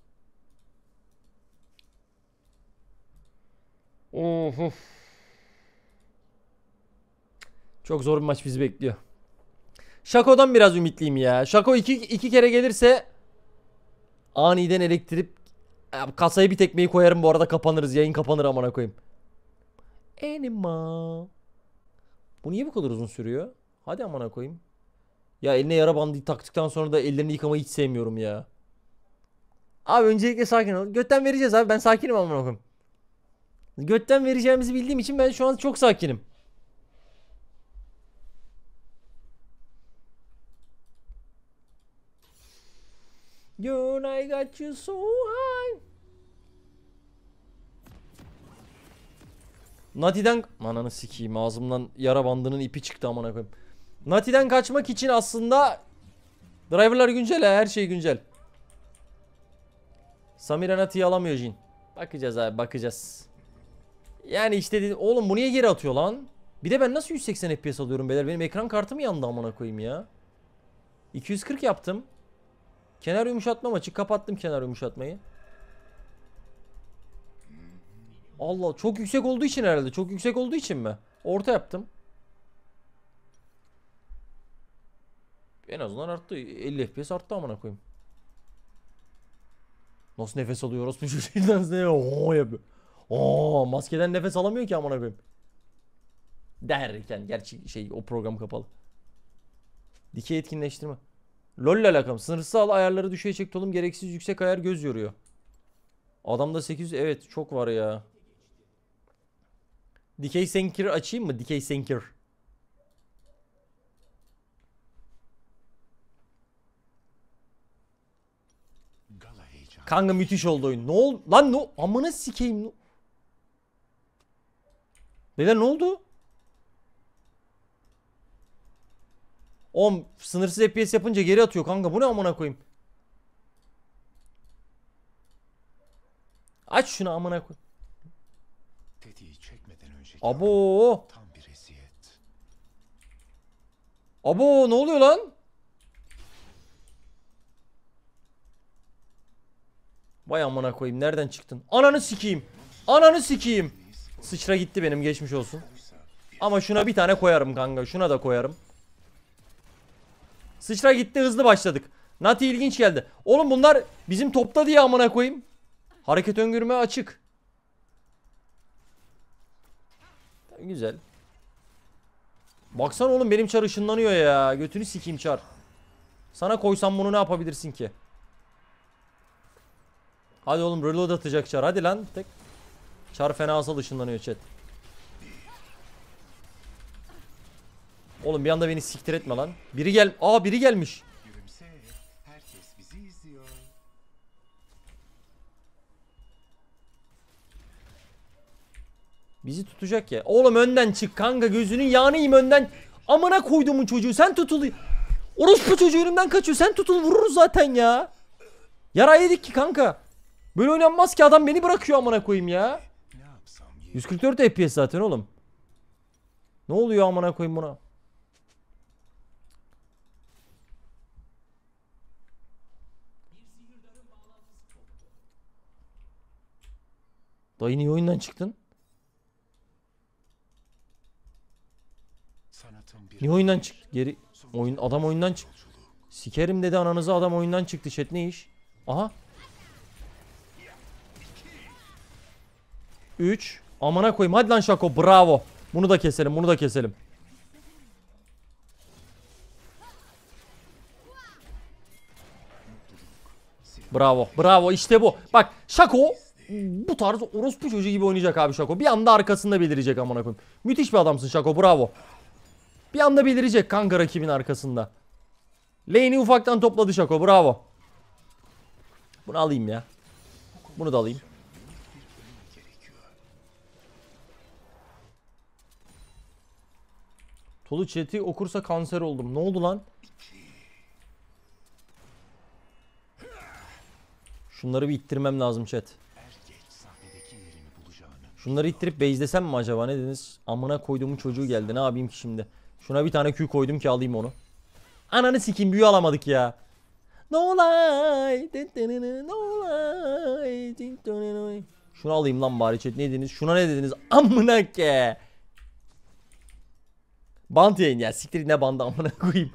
Oho. Çok zor bir maç bizi bekliyor. Shaco'dan biraz ümitliyim ya. Shaco iki, iki kere gelirse aniden elektrip Kasayı bir tekmeyi koyarım bu arada, kapanırız. Yayın kapanır amına koyayım. Anima. Bu niye bu kadar uzun sürüyor? Hadi amına koyayım. Ya eline yara bandı taktıktan sonra da ellerini yıkamayı hiç sevmiyorum ya. Abi öncelikle sakin ol. Götten vereceğiz abi. Ben sakinim amına koyayım. Götten vereceğimizi bildiğim için ben şu an çok sakinim. Girl, I got you so high. Nati'den... Ananı sikeyim, ağzımdan yara bandının ipi çıktı amına koyayım. Nati'den kaçmak için aslında driverlar güncel, her şey güncel. Samira Nati'yi alamıyor Jin. Bakacağız abi, bakacağız. Yani işte dedim, oğlum bu niye geri atıyor lan? Bir de ben nasıl yüz seksen F P S alıyorum beyler? Benim ekran kartım yandı amına koyayım ya. iki yüz kırk yaptım. Kenar yumuşatma maçı, kapattım kenar yumuşatmayı. Allah, çok yüksek olduğu için herhalde. Çok yüksek olduğu için mi? Orta yaptım. En azından arttı. elli F P S arttı amına koyayım. Nasıl nefes alıyoruz bu çocuğundan ne o yapıyor. Oo, maskeden nefes alamıyor ki amına koyayım. Derken gerçi şey, o program kapalı. Dikey etkinleştirme. LoL ile alakam. Sınırsız al ayarları düşüğe çekti oğlum. Gereksiz yüksek ayar göz yoruyor. Adamda sekiz yüz, evet çok var ya. Dikey Sinker açayım mı? Dikey Sinker. Kanka müthiş oldu oyun. Ne oldu? Lan ne? Amına sikeyim. Beyler ne oldu? Oğlum sınırsız F P S yapınca geri atıyor kanka. Bu ne amına koyayım? Aç şunu amına koy. Abo. Abo ne oluyor lan? Vay amına koyayım, nereden çıktın? Ananı sikeyim. Ananı sikeyim. Sıçra gitti benim, geçmiş olsun. Ama şuna bir tane koyarım kanka. Şuna da koyarım. Sıçra gitti, hızlı başladık. Nati ilginç geldi. Oğlum bunlar bizim topta diye amına koyayım. Hareket öngörüme açık. Güzel. Baksana oğlum, benim çar ışınlanıyor ya. Götünü sikeyim çar. Sana koysam bunu ne yapabilirsin ki? Hadi oğlum, reload atacak çar. Hadi lan. Tek. Çar fena asal ışınlanıyor chat. Oğlum bir anda beni siktir etme lan. Biri gel. Aa biri gelmiş. Bizi tutacak ya. Oğlum önden çık kanka, gözünün yağını yiyeyim önden. Amına koyduğumun çocuğu, sen tutul. Orospu çocuğu önümden kaçıyor. Sen tutul, vururuz zaten ya. Yara yedik ki kanka. Böyle oynanmaz ki, adam beni bırakıyor amına koyayım ya. yüz kırk dört F P S zaten oğlum. Ne oluyor amına koyayım buna? Dayı niye oyundan çıktın? Niye oyundan çık? Geri oyun, adam oyundan çık. Sikerim dedi ananızı, adam oyundan çıktı chat, ne iş? Aha. üç. Amına koyayım, hadi lan Şako, bravo. Bunu da keselim, bunu da keselim. Bravo, bravo, işte bu. Bak Şako bu tarz orospu çocuğu gibi oynayacak abi Şako. Bir anda arkasında belirecek amına koyayım. Müthiş bir adamsın Şako, bravo. Bir anda belirecek kanka rakibin arkasında. Lane'i ufaktan topladı Şako, bravo. Bunu alayım ya. Bunu da alayım. Tolu chat'i okursa kanser oldum. Ne oldu lan? Şunları bir ittirmem lazım chat. Şunları ittirip base'lesem mi acaba, ne dediniz? Amına koyduğumun çocuğu geldi, ne yapayım ki şimdi? Şuna bir tane Q koydum ki alayım onu. Ananı sikeyim, büyü alamadık ya. No lie. No lie. Şunu alayım lan bari chat, ne dediniz? Şuna ne dediniz? Amına ke. Bant yayın ya, siktir ne bandı amına koyayım.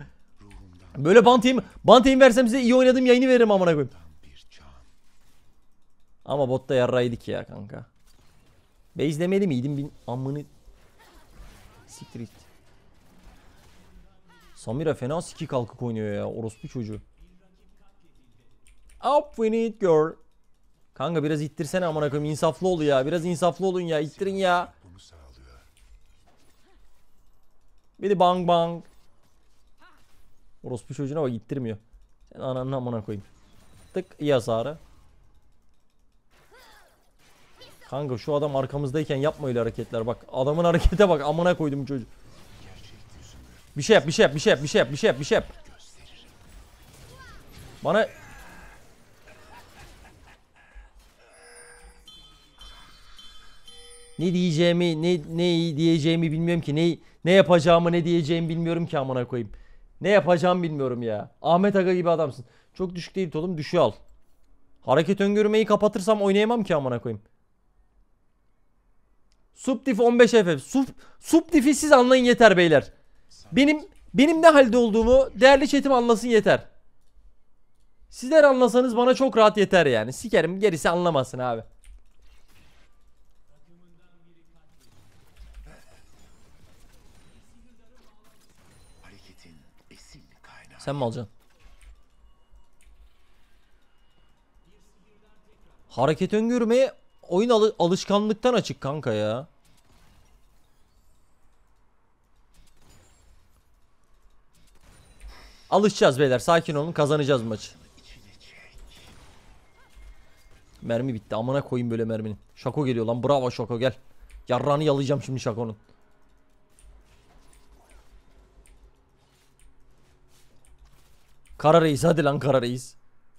Böyle bant yayın, bant yayın versem size iyi oynadığım yayını veririm amına koyayım. Ama botta yarraydık ya kanka. Base'lemeli miydim? Bin amını siktir git. Samira fena siki kalkık oynuyor ya. Orospu çocuğu. Up we need girl. Kanka biraz ittirsene amına koyayım. İnsaflı ol ya. Biraz insaflı olun ya. İttirin ya. Bir de bang bang. Orospu çocuğuna bak ittirmiyor. Sen ananı amına koyayım. Tık iyi hasarı. Kanka şu adam arkamızdayken yapma öyle hareketler bak. Adamın harekete bak amına koydum çocuğu. Bir şey yap, bir şey yap, bir şey yap, bir şey yap, bir şey yap, bir şey yap. Bana ne diyeceğimi, ne ne diyeceğimi bilmiyorum ki. Ne ne yapacağımı, ne diyeceğimi bilmiyorum ki amına koyayım. Ne yapacağımı bilmiyorum ya. Ahmet Aga gibi adamsın. Çok düşük değil oğlum, düşüğü al. Hareket öngörmeyi kapatırsam oynayamam ki amına koyayım. Subtif on beş F F. Sub, subtifi siz anlayın yeter beyler. Benim benim ne halde olduğumu değerli chatim anlasın yeter. Sizler anlasanız bana çok rahat yeter yani. Sikerim gerisi anlamasın abi. Sen mi alacaksın? Hareket öngörmeye oyun alı alışkanlıktan açık kanka ya. Alışacağız beyler, sakin olun, kazanacağız maçı. Mermi bitti, amına koyayım böyle merminin. Şako geliyor lan, bravo Şako, gel. Yarrağını yalayacağım şimdi Şako'nun. Kara Reis, hadi lan Kara Reis.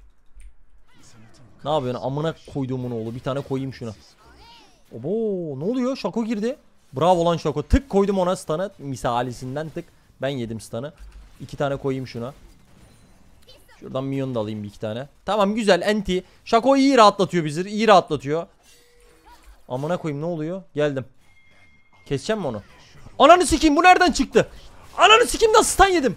Ne yapıyorsun amına koyduğumun oğlu, bir tane koyayım şuna. Obo, ne oluyor? Şako girdi. Bravo lan Şako, tık koydum ona stun'ı misalisinden, tık. Ben yedim stun'ı. İki tane koyayım şuna. Şuradan minyon da alayım bir iki tane. Tamam güzel, anti. Şako iyi rahatlatıyor bizi, iyi rahatlatıyor. Amına koyayım, ne oluyor? Geldim. Keseceğim mi onu? Ananı sikeyim, bu nereden çıktı? Ananı sikeyim, nasıl stun yedim?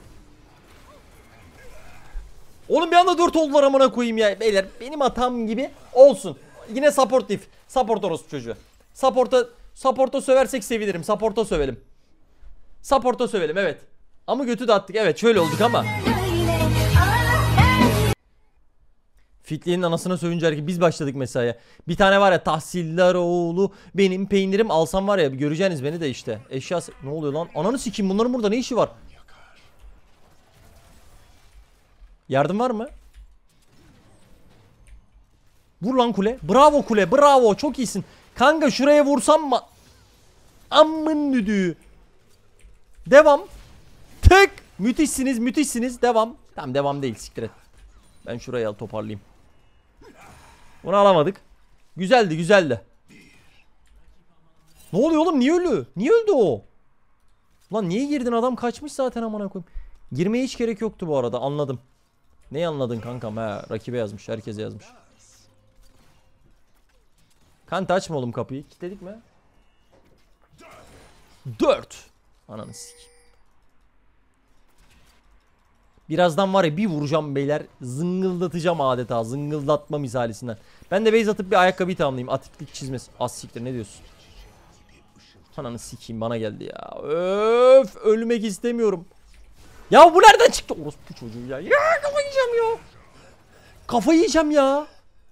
Oğlum bir anda dört oldular amına koyayım ya. Beyler benim hatam gibi olsun. Yine supportif. Support orospu çocuğu. Support'a support'a söversek sevinirim. Support'a sövelim. Support'a sövelim, evet. Ama götü de attık. Evet şöyle olduk ama. Fitli'nin anasına sövünce hareket. Biz başladık mesaiye. Bir tane var ya, Tahsiller oğlu benim peynirim, alsam var ya, bir göreceğiniz beni de işte. Eşyası ne oluyor lan? Ananı sikeyim, bunların burada ne işi var? Yardım var mı? Vur lan kule. Bravo kule. Bravo. Çok iyisin. Kanka şuraya vursam mı? Amın düdüğü. Devam. Tık. Müthişsiniz. Müthişsiniz. Devam. Tamam devam değil. Siktir et. Ben şurayı al, toparlayayım. Bunu alamadık. Güzeldi güzeldi. Ne oluyor oğlum? Niye öldü? Niye öldü o? Lan niye girdin? Adam kaçmış zaten amına koyayım. Girmeye hiç gerek yoktu bu arada. Anladım. Neyi anladın kankam? He, rakibe yazmış. Herkese yazmış. Kante açma oğlum kapıyı. Kilitledik mi? Dört. Ananı sikeyim. Birazdan var ya bir vuracağım beyler. Zıngıldatacağım adeta. Zıngıldatma misalisinden. Ben de base atıp bir ayakkabıyı tamamlayayım. Atiklik çizmesi. Az siktir, ne diyorsun? Ananı sikeyim, bana geldi ya. Öf, ölmek istemiyorum. Ya bu nereden çıktı? Orospu çocuğu ya. Ya kafayı yiyeceğim ya. Kafayı yiyeceğim ya.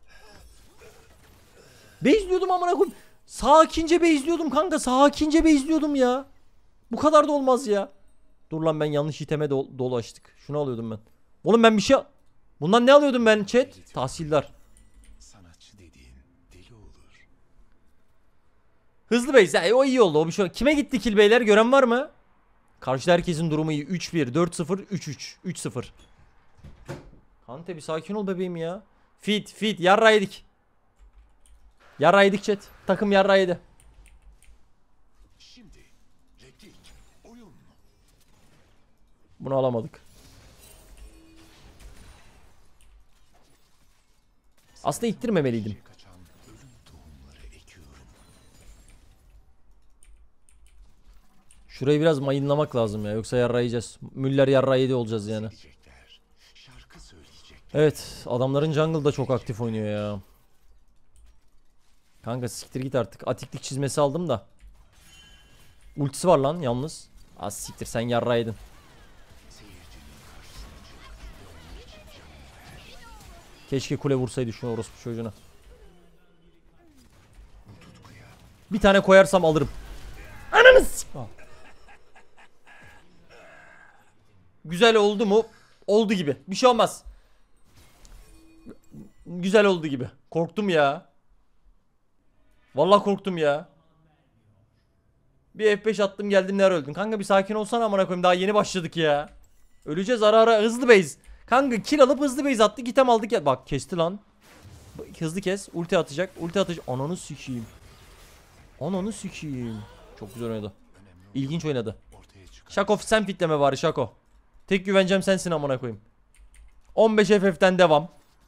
Bezliyordum amına koyayım. Sakince bezliyordum kanka. Sakince bezliyordum ya. Bu kadar da olmaz ya. Dur lan, ben yanlış iteme do dolaştık. Şunu alıyordum ben. Oğlum ben bir şey... Bundan ne alıyordum ben chat? Tahsildar. Sanatçı dediğin deli olur. Hızlı base. Ya, o iyi oldu. O bir şey. Kime gitti kill beyler? Gören var mı? Karşıda herkesin durumu iyi. üç bir, dört sıfır, üç üç, üç sıfır. Kante bir sakin ol bebeğim ya. Fit fit yarra yedik. Yarra yedik chat. Takım yarra yedi. Şimdi replik oyun. Bunu alamadık. Aslında ittirmemeliydim. Kaçan ölüm tohumları ekiyorum. Şurayı biraz mayınlamak lazım ya. Yoksa yarra yiyeceğiz. Müller yarra yedi olacağız yani. Diyecekler, şarkı söyleyecekler. Evet. Adamların jungle da çok aktif oynuyor ya. Kanka siktir git artık. Atiklik çizmesi aldım da. Ultisi var lan yalnız. Az siktir sen yarraydın. Keşke kule vursaydı şu orospu çocuğuna. Bir tane koyarsam alırım. Ananı s- Güzel oldu mu? Oldu gibi. Bir şey olmaz. Güzel oldu gibi. Korktum ya. Vallahi korktum ya. Bir F beş attım geldim neler öldün. Kanka bir sakin olsana amına koyayım. Daha yeni başladık ya. Öleceğiz ara ara hızlı base. Kanka kill alıp hızlı base attık. Item aldık ya. Bak kesti lan. Hızlı kes. Ulti atacak. Ulti atacak. Ananı sikeyim. Ananı sikeyim. Çok güzel oynadı. İlginç oynadı. Şako sen fitleme bari Şako. Tek güvencem sensin amına koyayım. on beş F F'den devam.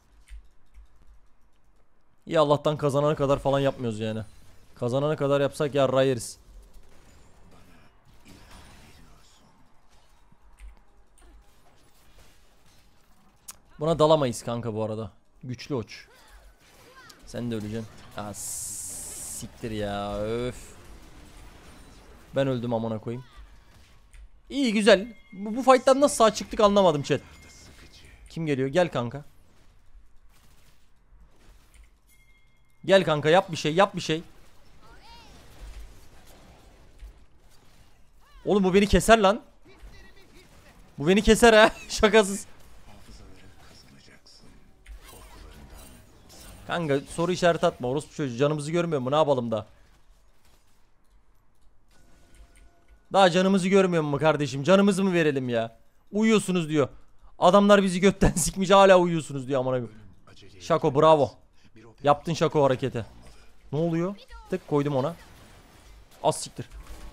İyi Allah'tan kazanana kadar falan yapmıyoruz yani. Kazanana kadar yapsak yarra yeriz. Buna dalamayız kanka bu arada. Güçlü oç. Sen de öleceksin. Aa, siktir ya öf. Ben öldüm amına koyayım. İyi güzel. Bu, bu fight'tan nasıl sağ çıktık anlamadım chat. Kim geliyor? Gel kanka. Gel kanka yap bir şey yap bir şey. Oğlum bu beni keser lan. Bu beni keser ha. Şakasız. Kanka soru işareti atma orospu çocuğu. Canımızı görmüyor mu? Ne yapalım da? Daha canımızı görmüyor mu kardeşim? Canımızı mı verelim ya? Uyuyorsunuz diyor. Adamlar bizi götten sikmiş hala uyuyorsunuz diyor amına koyayım. Şako bravo. Yaptın Şako hareketi. Ne oluyor? Tık koydum ona. Az siktir.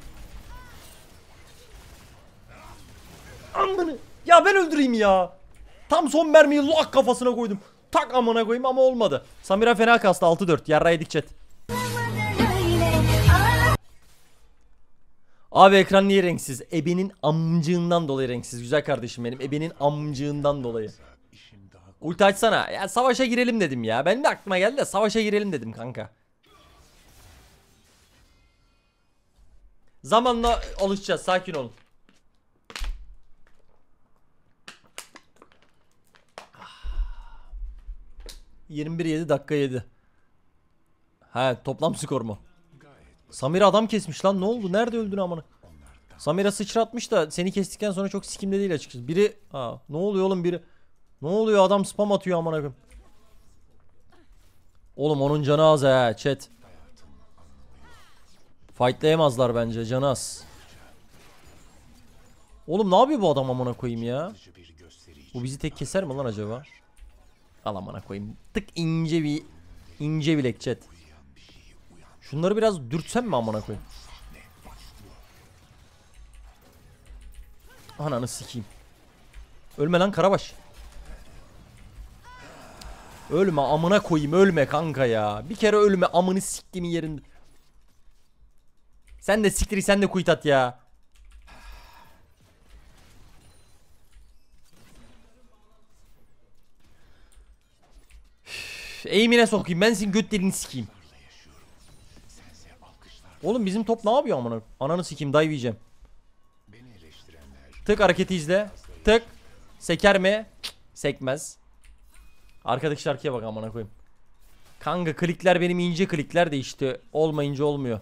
Amını. Ya ben öldüreyim ya. Tam son mermiyi lock kafasına koydum. Tak amına koyayım ama olmadı. Samira fena kastı altı dört. Yarra yedik chat. Abi ekran niye renksiz? Ebenin amcığından dolayı renksiz. Güzel kardeşim benim. Ebenin amcığından dolayı. Ulti açsana. Ya savaşa girelim dedim ya. Benim de aklıma geldi de savaşa girelim dedim kanka. Zamanla alışacağız. Sakin olun. yirmi bir yedi dakika yedi. He toplam skor mu? Samira adam kesmiş lan ne oldu? Nerede öldün amına? Samira sıçratmış da seni kestikten sonra çok sikimde değil açıkçası. Biri ha ne oluyor oğlum biri? Ne oluyor adam spam atıyor amına koyayım. Oğlum onun canı az he chat. Fightlayamazlar bence canı az. Oğlum ne yapıyor bu adam amına koyayım ya? Bu bizi tek keser mi lan acaba? Al amına koyayım. Tık ince bir ince bilek chat. Şunları biraz dürtsem mi amına koyayım? Ananı sikeyim. Ölme lan Karabaş. Ölme amına koyayım ölme kanka ya. Bir kere ölme amını siktiğimin yerinde. Sen de siktiri sen de kuyut at ya. Eğimine sokayım ben senin göt deliğini sikeyim. Oğlum bizim top ne yapıyor amına? Ananı sikeyim dive yiyeceğim. Tık hareketi izle. Tık. Seker mi? Cık, sekmez. Arkadaki şarkıya bak amına koyayım. Kanka klikler benim ince klikler de işte olmayınca olmuyor.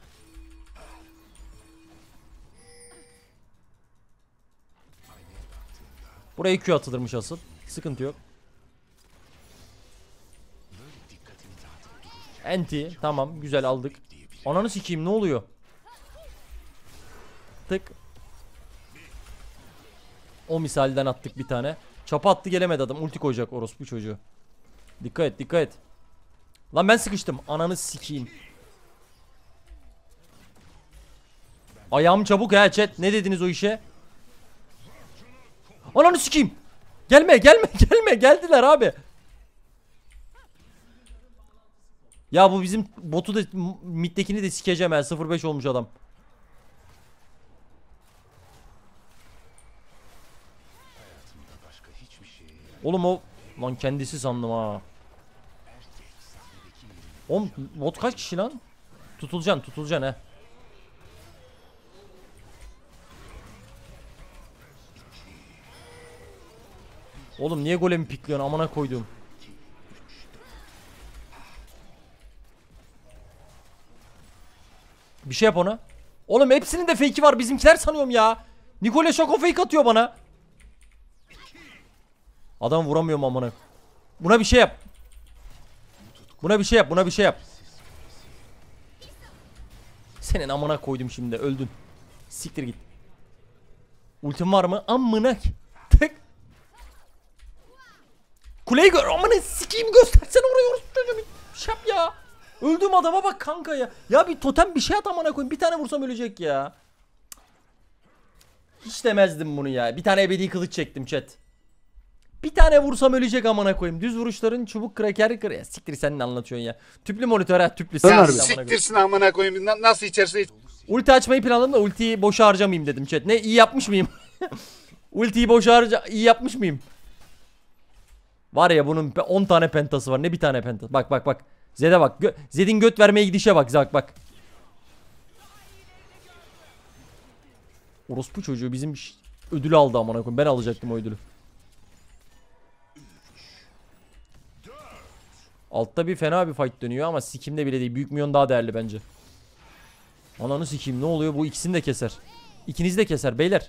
Buraya Q atılırmış asıl. Sıkıntı yok. Enti tamam güzel aldık. Ananı sikeyim ne oluyor? Tık. O misalden attık bir tane. Çapa attı gelemedi adam. Ulti koyacak orospu çocuğu. Dikkat et dikkat et. Lan ben sıkıştım. Ananı sikeyim. Ayağım çabuk ha chat. Ne dediniz o işe? Ananı sikeyim. Gelme gelme gelme. Geldiler abi. Ya bu bizim botu da middekini de sikeceğim ha. sıfır beş olmuş adam. Oğlum o lan kendisi sandım ha. Oğlum bot kaç kişi lan? Tutulacaksın tutulacaksın he. Oğlum niye golemi pikliyorsun amına koydum. Bir şey yap ona. Oğlum hepsinin de fake'i var bizimkiler sanıyorum ya. Nikola Şoko fake atıyor bana. Adam vuramıyorum amına. Buna bir şey yap. Buna bir şey yap buna bir şey yap. Senin amına koydum şimdi öldün. Siktir git. Ultim var mı? Amına. Tık. Kuleyi gör amına sikeyim göstersene oraya orası bir şey yap ya. Öldüğüm adama bak kanka ya. Ya bir totem bir şey at amına koyayım. Bir tane vursam ölecek ya. Hiç demezdim bunu ya. Bir tane ebedi kılıç çektim chat. Bir tane vursam ölecek amına koyayım. Düz vuruşların çubuk kraker kır. Ya siktir sen ne anlatıyorsun ya. Tüplü monitör ha tüplü. Ya siktirsin amına koyayım. Na- Nasıl içerse Ulti açmayı planladım da ultiyi boşa harcamayayım dedim chat. Ne iyi yapmış mıyım? Ultiyi boşa harca iyi yapmış mıyım? Var ya bunun on tane pentası var. Ne bir tane pentası. Bak bak bak. Zed'e bak. Gö Zed'in göt vermeye gidişe bak. Bak bak. Orospu çocuğu bizim ödülü aldı amına koyayım. Ben alacaktım o ödülü. Altta bir fena bir fight dönüyor ama sikimde bile değil. Büyük milyon daha değerli bence. Ananı sikeyim ne oluyor? Bu ikisini de keser. İkinizi de keser beyler.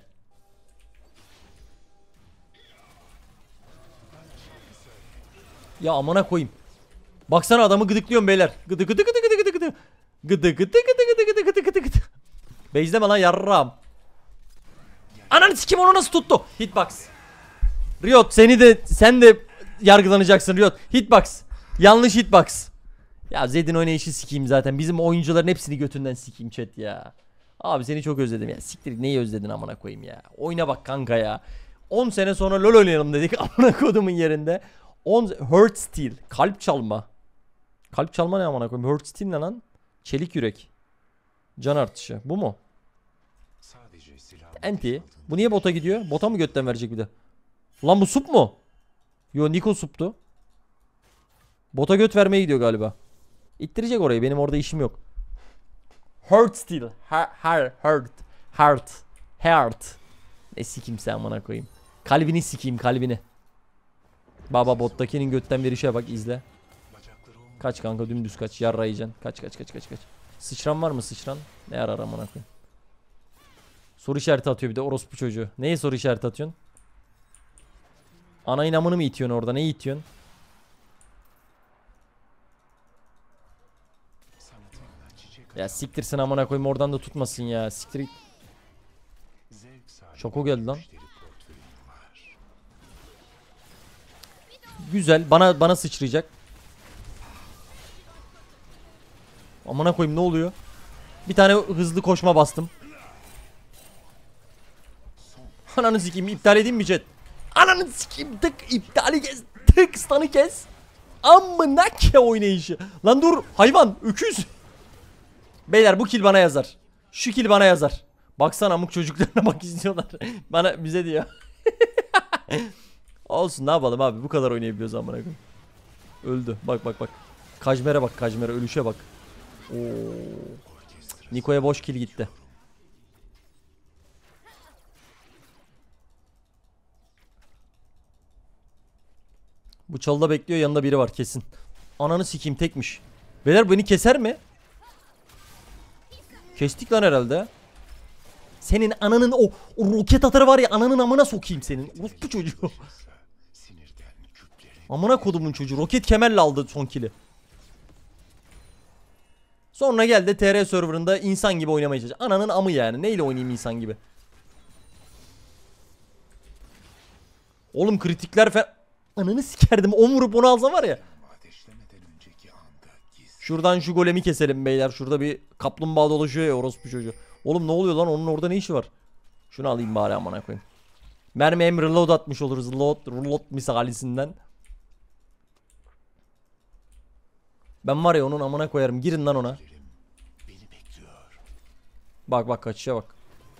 Ya amına koyayım. Baksana adamı gıdıklıyorum beyler. Gıdı gıdı gıdı gıdı gıdı gıdı. Gıdı gıdı gıdı gıdı gıdı gıdı gıdı gıdı. Beyzleme lan yarram. Ananı sikeyim onu nasıl tuttu? Hitbox. Riot seni de sen de yargılanacaksın Riot. Hitbox. Yanlış hitbox. Ya Zed'in oynayışı sikeyim zaten. Bizim oyuncuların hepsini götünden sikeyim chat ya. Abi seni çok özledim ya. Siktir neyi özledin amına koyayım ya. Oyna bak kanka ya. on sene sonra LoL oynayalım dedik amına kodumun yerinde. on Hurt Steel. Kalp çalma. Kalp çalma ne amına koyayım? Hurt Steel ne lan? Çelik yürek. Can artışı. Bu mu? Sadece silah. Enti. Bu niye bota gidiyor? Bota mı götten verecek bir de? Lan bu sup mu? Yo Niko suptu. Bota göt vermeye gidiyor galiba. İttirecek orayı. Benim orada işim yok. Hurt Steel. Her, her, hurt. Heart. Heart. Ne sikeyim sen amına koyayım. Kalbini sikeyim kalbini. Baba bottakinin götten verişe bak izle. Kaç kanka dümdüz kaç. Yarrayacaksın. Kaç kaç kaç kaç kaç. Sıçran var mı sıçran? Ne yarar amına koyayım. Soru işareti atıyor bir de orospu çocuğu. Neye soru işareti atıyorsun? Ana inamını mı itiyorsun orada? Neyi itiyorsun? Ya siktirsin amına koyayım oradan da tutmasın ya. Siktir git. Şoko geldi lan. Güzel. Bana bana sıçrayacak. Amına koyayım ne oluyor? Bir tane hızlı koşma bastım. Ananı sikeyim iptal edeyim mi chat? Ananı sikeyim tık iptali kes. Tık stun'ı kes. Amına ke oynayışı. Lan dur hayvan öküz. Beyler bu kill bana yazar. Şu kill bana yazar. Baksana amık çocuklarına bak izliyorlar. Bana bize diyor. Olsun ne yapalım abi bu kadar oynayabiliyoruz amına koyayım. Öldü bak bak bak. Kajmer'e bak Kajmer'e ölüşe bak. Oo. Niko'ya boş kill gitti. Bu çalıda bekliyor yanında biri var kesin. Ananı sikeyim tekmiş. Beyler beni keser mi? Kestik lan herhalde. Senin ananın o, o roket atarı var ya ananın amına sokayım senin. Bu çocuğu. Amına kodumun çocuğu roket kemerle aldı son kill'i. Sonra geldi T R serverında insan gibi oynamaya çalışacak. Ananın amı yani. Neyle oynayayım insan gibi? Oğlum kritikler falan. Ananı sikerdim. on vurup onu alsam var ya. Şuradan şu golemi keselim beyler. Şurada bir kaplumbağa dolaşıyor ya orospu çocuğu. Oğlum ne oluyor lan? Onun orada ne işi var? Şunu alayım bari amına koyayım. Mermi hem reload atmış oluruz. Reload, reload misalisinden. Ben var ya onun amına koyarım. Girin lan ona. Bak bak kaçışa bak.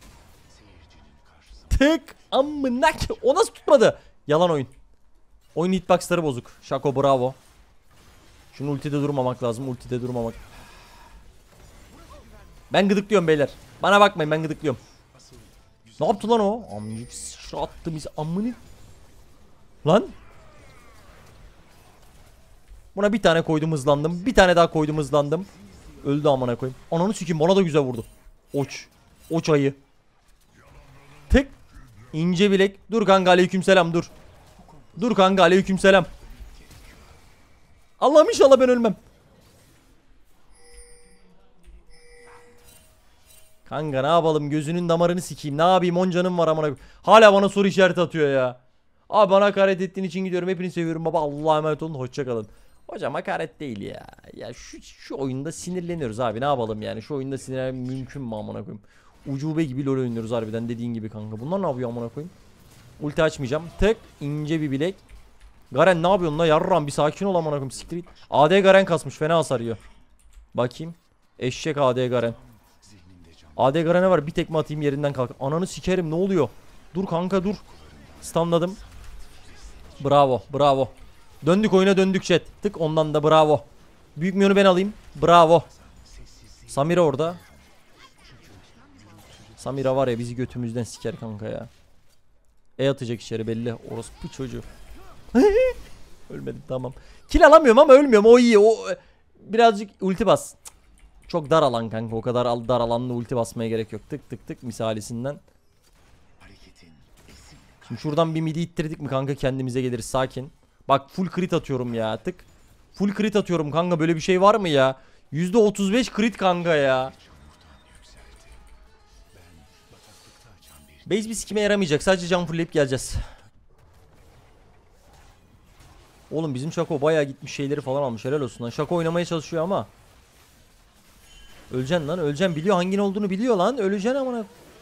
Tık amına. O nasıl tutmadı? Yalan oyun. Oyun hitboxları bozuk. Şako bravo. Şunu ultide durmamak lazım. Ultide durmamak. Ben gıdıklıyorum beyler. Bana bakmayın, ben gıdıklıyorum. Ne yaptı lan o? Amcık sıçra attı bizi. Amını. Lan. Buna bir tane koydum, hızlandım. Bir tane daha koydum, hızlandım. Öldü amına koyayım. Ananı sikeyim, bana da güzel vurdu. Oç. Oç ayı. Tık. İnce bilek. Dur kanka, aleykümselam, dur. Dur kanka, aleykümselam. Allah'ım inşallah ben ölmem. Kanka ne yapalım, gözünün damarını sikeyim. Ne yapayım, on canım var amına koyayım. Hala bana soru işareti atıyor ya. Abi bana hakaret ettiğin için gidiyorum. Hepinizi seviyorum baba. Allah'a emanet olun. Hoşça kalın. Hocam hakaret değil ya. Ya şu şu oyunda sinirleniyoruz abi. Ne yapalım yani? Şu oyunda sinirlenmek mümkün mü amına koyayım? Ucube gibi LoL oynuyoruz harbiden, dediğin gibi kanka. Bunlar ne yapıyor amına koyayım? Ulti açmayacağım. Tık, ince bir bilek. Garen ne yapıyorsun la yarram, bir sakin ol amına koyayım. Siktir git. A D Garen kasmış, fena hasar yiyor. Bakayım. Eşek A D Garen. A D Garen'e var, bir tekme atayım yerinden kalk. Ananı sikerim, ne oluyor? Dur kanka dur. Stunladım. Bravo, bravo. Döndük oyuna, döndük chat. Tık, ondan da bravo. Büyük minyonu ben alayım. Bravo. Samira orada. Samira var ya, bizi götümüzden siker kanka ya. E atacak içeri belli. Orospu çocuğu. Ölmedim, tamam. Kill alamıyorum ama ölmüyorum, o iyi. O birazcık ulti bas. Çok dar alan kanka, o kadar dar alanla ulti basmaya gerek yok. Tık tık tık misalisinden. Şimdi şuradan bir midi ittirdik mi kanka, kendimize geliriz, sakin. Bak full crit atıyorum ya, tık. Full crit atıyorum kanka, böyle bir şey var mı ya? yüzde otuz beş crit kanka ya. Base bir sikime yaramayacak, sadece can fullleyip geleceğiz. Oğlum bizim Şako bayağı gitmiş, şeyleri falan almış, helal olsun lan. Şako oynamaya çalışıyor ama. Öleceksin lan, öleceksin, biliyor hangin olduğunu biliyor lan, öleceksin amına.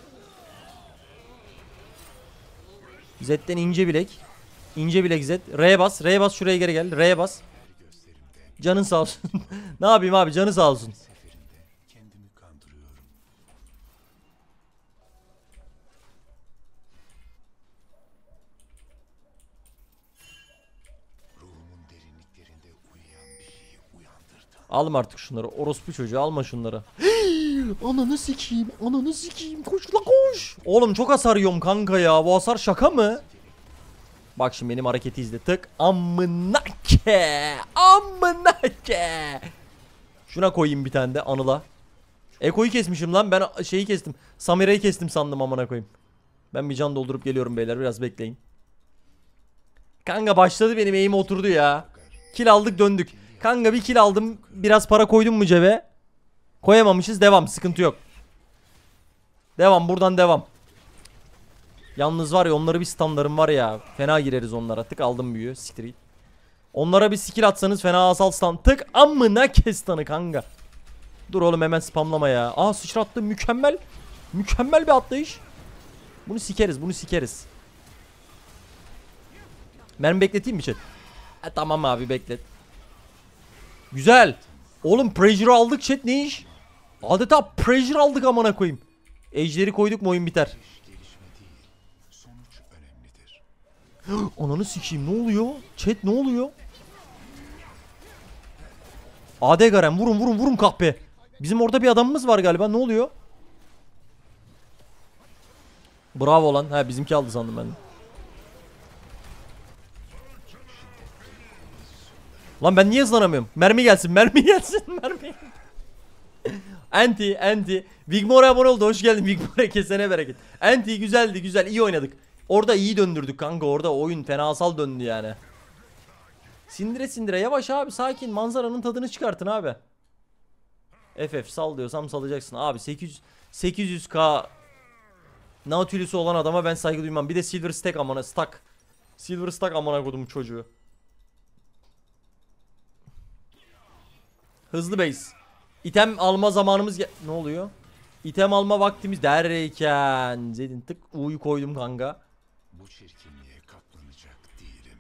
Zed'den ince bilek. İnce bilek Zed. R'ye bas. R'ye bas, şuraya geri gel. R'ye bas. Canın sağ olsun. Ne yapayım abi, canı sağ olsun. Alma artık şunları. Orospu çocuğu, alma şunları. Ananı sikeyim. Ananı sikeyim. Koş la koş. Oğlum çok hasar yiyorum kanka ya. Bu hasar şaka mı? Bak şimdi benim hareketi izle. Tık. Amına ke. Amına ke. Şuna koyayım bir tane de Anıl'a. Eko'yu kesmişim lan. Ben şeyi kestim. Samira'yı kestim sandım amına koyayım. Ben bir can doldurup geliyorum beyler. Biraz bekleyin. Kanka başladı, benim eğim oturdu ya. Kill aldık, döndük. Kanka bir kill aldım. Biraz para koydum mu cebe? Koyamamışız. Devam. Sıkıntı yok. Devam. Buradan devam. Yalnız var ya, onları bir stunlarım var ya. Fena gireriz onlara. Tık, aldım büyüğü. Siktir git. Onlara bir skill atsanız fena asal stun. Tık, amına kestanı kanka. Dur oğlum, hemen spamlama ya. Aa sıçrattı. Mükemmel. Mükemmel bir atlayış. Bunu sikeriz. Bunu sikeriz. Mermi bekleteyim mi chat? E, tamam abi, beklet. Güzel. Oğlum pressure aldık chat, ne iş? Adeta pressure aldık amına koyayım. Ejderi koyduk mu oyun biter. Ananı sikeyim, ne oluyor? Chat ne oluyor? A D Garen, vurun vurun vurun kahpe. Bizim orada bir adamımız var galiba, ne oluyor? Bravo lan. Ha, bizimki aldı sandım ben de. Lan ben niye hızlanamıyorum? Mermi gelsin, mermi gelsin, mermi. Anti, anti. Vigmore abone oldu, hoş geldin Vigmore, kesene bereket. Anti güzeldi, güzel, iyi oynadık. Orada iyi döndürdük kanka, orada oyun fenasal döndü yani. Sindire sindire, yavaş abi, sakin, manzaranın tadını çıkartın abi. F F sal diyorsam salacaksın abi. sekiz yüz sekiz yüz K Nautilus'u olan adama ben saygı duymam. Bir de Silver Stack amına stack. Silver Stack amına kodum çocuğu. Hızlı base. İtem alma zamanımız gel... Ne oluyor? İtem alma vaktimiz derken Zed'in tık U'yu koydum kanka. Bu çirkinliğe katlanacak değilim.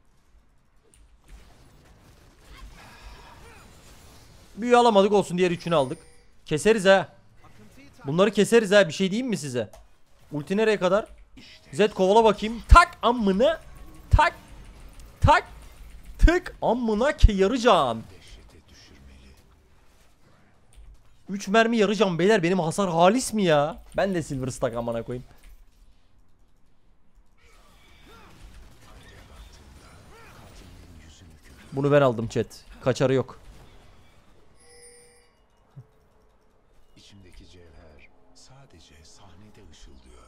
Büyü alamadık, olsun, diğer üçünü aldık. Keseriz ha. Bunları keseriz ha, bir şey diyeyim mi size? Ulti nereye kadar? Zed kovala bakayım. Tak amına. Tak. Tak. Tık amına ke yarıcan. üç mermi yarayacağım beyler, benim hasar halis mi ya? Ben de silver stack amına koyayım. Bunu ben aldım chat. Kaçarı yok. İçimdeki cevher sadece sahnede ışıldıyor.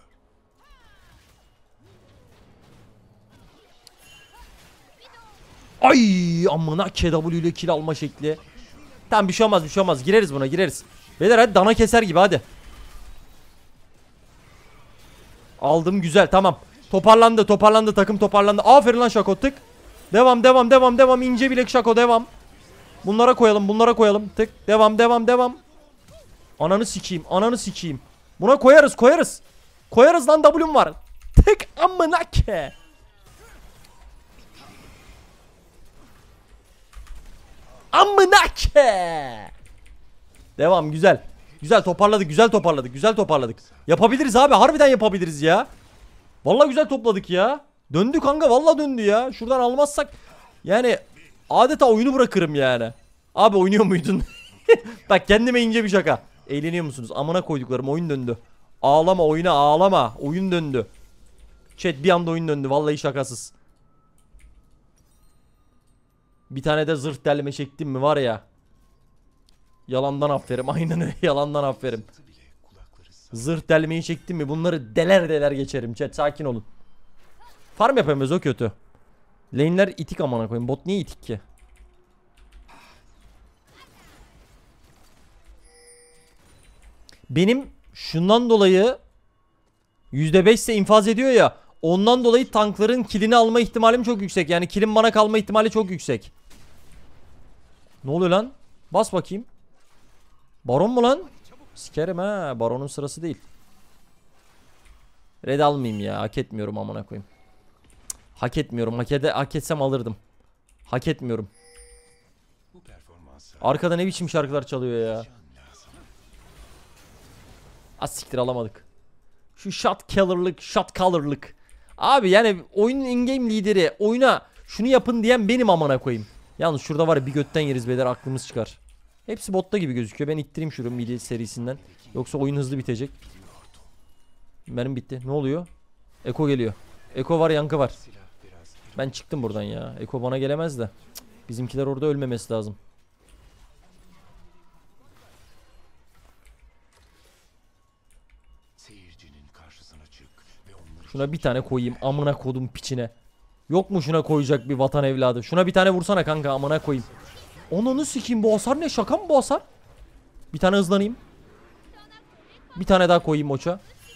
Ay amına K W ile kill alma şekli. Tamam bir şey olmaz bir şey olmaz. Gireriz buna gireriz. Beyler hadi dana keser gibi hadi. Aldım güzel tamam. Toparlandı toparlandı takım toparlandı. Aferin lan Şako tık. Devam devam devam devam ince bilek Şako devam. Bunlara koyalım bunlara koyalım tık. Devam devam devam. Ananı sikeyim ananı sikeyim. Buna koyarız koyarız. Koyarız lan W'm var. Tık amına ke. Amına ke. Devam güzel. Güzel toparladık güzel toparladık güzel toparladık. Yapabiliriz abi harbiden yapabiliriz ya. Vallahi güzel topladık ya. Döndü kanka vallahi döndü ya. Şuradan almazsak yani adeta oyunu bırakırım yani. Abi oynuyor muydun? Bak kendime ince bir şaka. Eğleniyor musunuz? Amına koyduklarım oyun döndü. Ağlama oyuna ağlama. Oyun döndü. Chat bir anda oyun döndü. Vallahi şakasız. Bir tane de zırh delme çektim mi var ya. Yalandan aferin. Aynen öyle yalandan aferin. Zırh delmeyi çektim mi bunları deler deler geçerim chat sakin olun. Farm yapamıyoruz o kötü. Lane'ler itik amına koyayım. Bot niye itik ki? Benim şundan dolayı yüzde beş ise infaz ediyor ya. Ondan dolayı tankların killini alma ihtimalim çok yüksek. Yani killim bana kalma ihtimali çok yüksek. Ne oluyor lan? Bas bakayım. Baron mu lan? Sikerim ha. Baron'un sırası değil. Red almayayım ya. Hak etmiyorum amına koyayım. Hak etmiyorum. Hak, ede, hak etsem alırdım. Hak etmiyorum. Bu performansa Arkada ne biçim şarkılar çalıyor ya. can lazım. Az siktir alamadık. Şu shot killer'lık, shot caller'lık. Abi yani oyunun in-game lideri. Oyuna şunu yapın diyen benim amına koyayım. Yalnız şurada var ya bir götten yeriz beyler aklımız çıkar. Hepsi botta gibi gözüküyor. Ben ittireyim şunu midi serisinden. Yoksa oyun hızlı bitecek. Benim bitti. Ne oluyor? Eko geliyor. Eko var yankı var. Ben çıktım buradan ya. Eko bana gelemez de. Cık, bizimkiler orada ölmemesi lazım. Seyircinin karşısına çık ve onları Şuna bir tane koyayım amına kodum piçine. Yok mu şuna koyacak bir vatan evladı? Şuna bir tane vursana kanka amına koyayım. Onunu sikeyim bu hasar ne? Şaka mı bu hasar? Bir tane hızlanayım. Bir tane daha koyayım oça.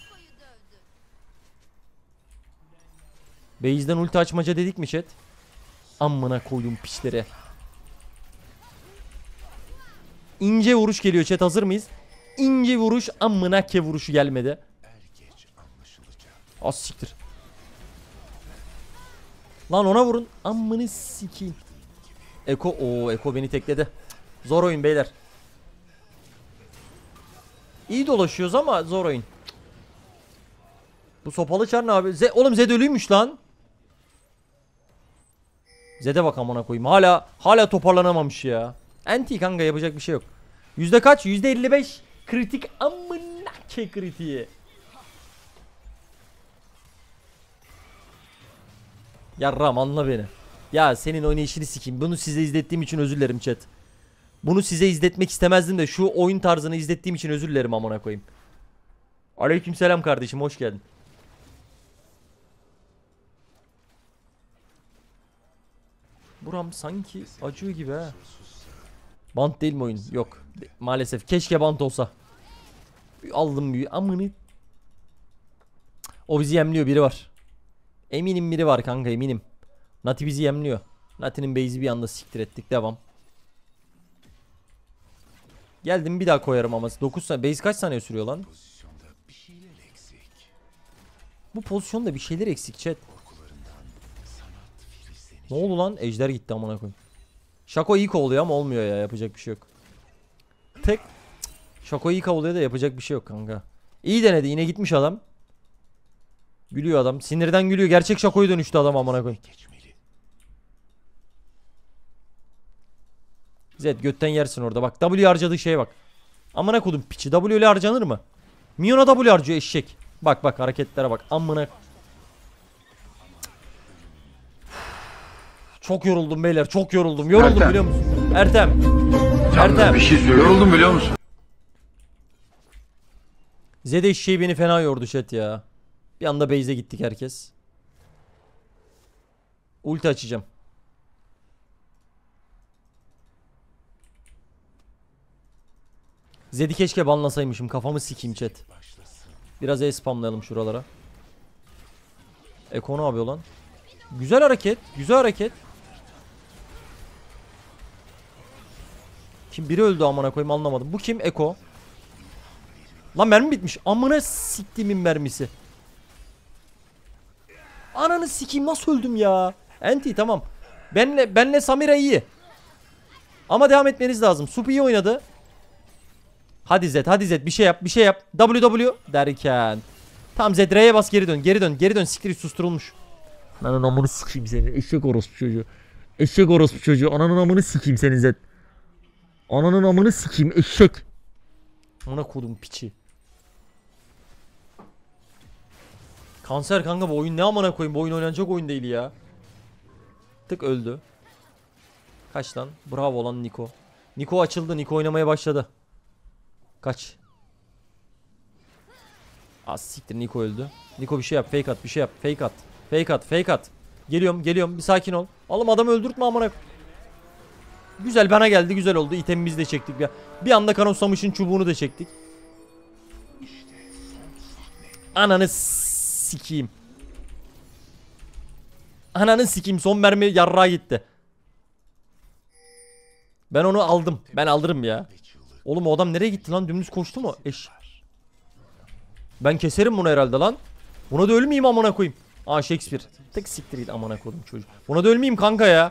Base'den ulti açmaca dedik mi chat? Amına koydum piçlere. İnce vuruş geliyor chat hazır mıyız? İnce vuruş amına ke vuruşu gelmedi. er geç anlaşılacak. Az siktir. Lan ona vurun. Amını sikeyim. Eko o Eko beni tekledi. Zor oyun beyler. İyi dolaşıyoruz ama zor oyun. Bu sopalı çar ne abi? Z oğlum Zed ölüymüş lan. Zed'e bak amına koyayım. Hala hala toparlanamamış ya. Anti kanka yapacak bir şey yok. Yüzde kaç? Yüzde elli beş. Kritik amına ke kritiği. Yarram anla beni. Ya senin oynayışını sikeyim. Bunu size izlettiğim için özür dilerim chat. Bunu size izletmek istemezdim de şu oyun tarzını izlettiğim için özür dilerim amına koyayım. Aleykümselam kardeşim hoş geldin. Buram sanki acıyor gibi ha. Bant değil mi oyun? Yok. Maalesef. Keşke bant olsa. Aldım büyü. Amını. O bizi yemliyor biri var. Eminim biri var kanka eminim. Nati bizi yemliyor. Nati'nin base'i bir anda siktir ettik. Devam. Geldim bir daha koyarım ama. dokuz saniye. Base kaç saniye sürüyor lan? Pozisyonda bir şeyler eksik. Bu pozisyonda bir şeyler eksik chat. Korkularından sanat filizlenecek. Ne oldu lan? Ejder gitti amına koyayım. Şako iyi kovalıyor ama olmuyor ya. Yapacak bir şey yok. Tek. Şako iyi kovalıyor da yapacak bir şey yok kanka. İyi denedi. Yine gitmiş adam. Gülüyor adam. Sinirden gülüyor. Gerçek Şako'ya dönüştü adam amına koyayım. Geçmeli. Zed götten yersin orada. Bak W harcadığı şeye bak. Amına kodum piçi. W ile harcanır mı? Minyona W harcıyor eşek. Bak bak hareketlere bak. Amına. Çok yoruldum beyler. Çok yoruldum. Yoruldum Ertem. biliyor musun? Ertem. Yalnız Ertem. bir şey söylüyorum. Yoruldum biliyor musun? Zede eşeği beni fena yordu chat ya. Bir anda base'e gittik herkes. Ulti açacağım. Zed'i keşke banlasaymışım. Kafamı sikeyim chat. Biraz E spamlayalım şuralara. Eko ne yapıyor lan? Güzel hareket. Güzel hareket. Kim biri öldü amına koyayım anlamadım. Bu kim? Eko. Lan mermi bitmiş. Amına siktiğimin mermisi. Ananı sikeyim nasıl öldüm ya? Enti tamam. Benle benle Samira iyi. Ama devam etmeniz lazım. Sup iyi oynadı. Hadi Zed, hadi Zed bir şey yap, bir şey yap. W W derken. Tamam Zed R'ye bas geri dön, geri dön, geri dön. Siktir susturulmuş. Ananın amını sikeyim seni. Eşek orospu çocuğu. Eşek orospu çocuğu. Ananın amını sikeyim seni Zed. Ananın amını sikeyim eşek. Amına kodum piçi. Kanser kanka bu oyun ne amına koyayım? Bu oyun oynanacak oyun değil ya. Tık öldü. Kaç lan? Bravo lan Niko. Niko açıldı. Niko oynamaya başladı. Kaç. Az siktir Niko öldü. Niko bir şey yap. Fake at. Bir şey yap. Fake at. Fake at. Fake at. Geliyorum. Geliyorum. Bir sakin ol. Oğlum adamı öldürtme amına. Güzel bana geldi. Güzel oldu. İtemimizi de çektik. Bir, bir anda Kanosamış'ın çubuğunu da çektik. Ananı sikeyim. Ananı sikeyim. Son mermi yarrağa gitti. Ben onu aldım. Ben aldırım ya. Oğlum o adam nereye gitti lan? Dümdüz koştu mu? Eş. Ben keserim bunu herhalde lan. Buna da ölmeyeyim amına koyayım. Aa Shakespeare. Tek siktir git amına koydum çocuk. Buna da ölmeyeyim kanka ya.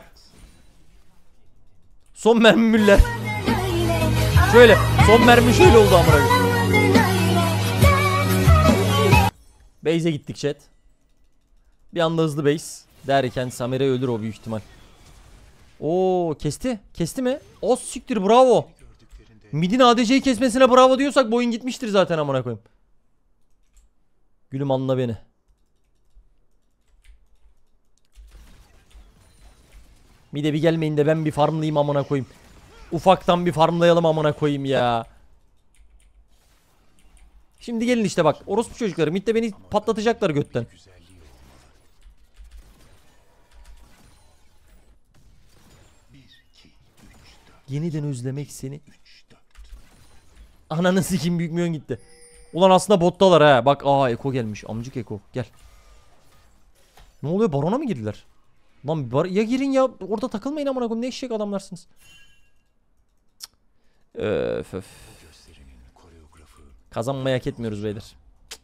Son mermi Müller. Şöyle. Son mermi şöyle oldu amına koyayım. Base'e gittik chat. Bir anda hızlı base. Derken Samira ölür o büyük ihtimal. Oo kesti. Kesti mi? O siktir bravo. Mid'in A D C'yi kesmesine bravo diyorsak bu oyun gitmiştir zaten amına koyayım. Gülüm anla beni. Mid'e bir gelmeyin de ben bir farmlayayım amına koyayım. Ufaktan bir farmlayalım amına koyayım ya. Şimdi gelin işte bak. Orospu çocukları mid'de beni patlatacaklar götten. Yeniden özlemek seni. Ananı sikim büyük milyon gitti. Ulan aslında bottalar ha. Bak aa Eko gelmiş. Amcık Eko gel. Ne oluyor barona mı girdiler? Lan bar ya girin ya orada takılmayın amına koyayım. Ne eşek adamlarsınız. Cık. Öf öf. Kazanmayı hak etmiyoruz beyler. Cık.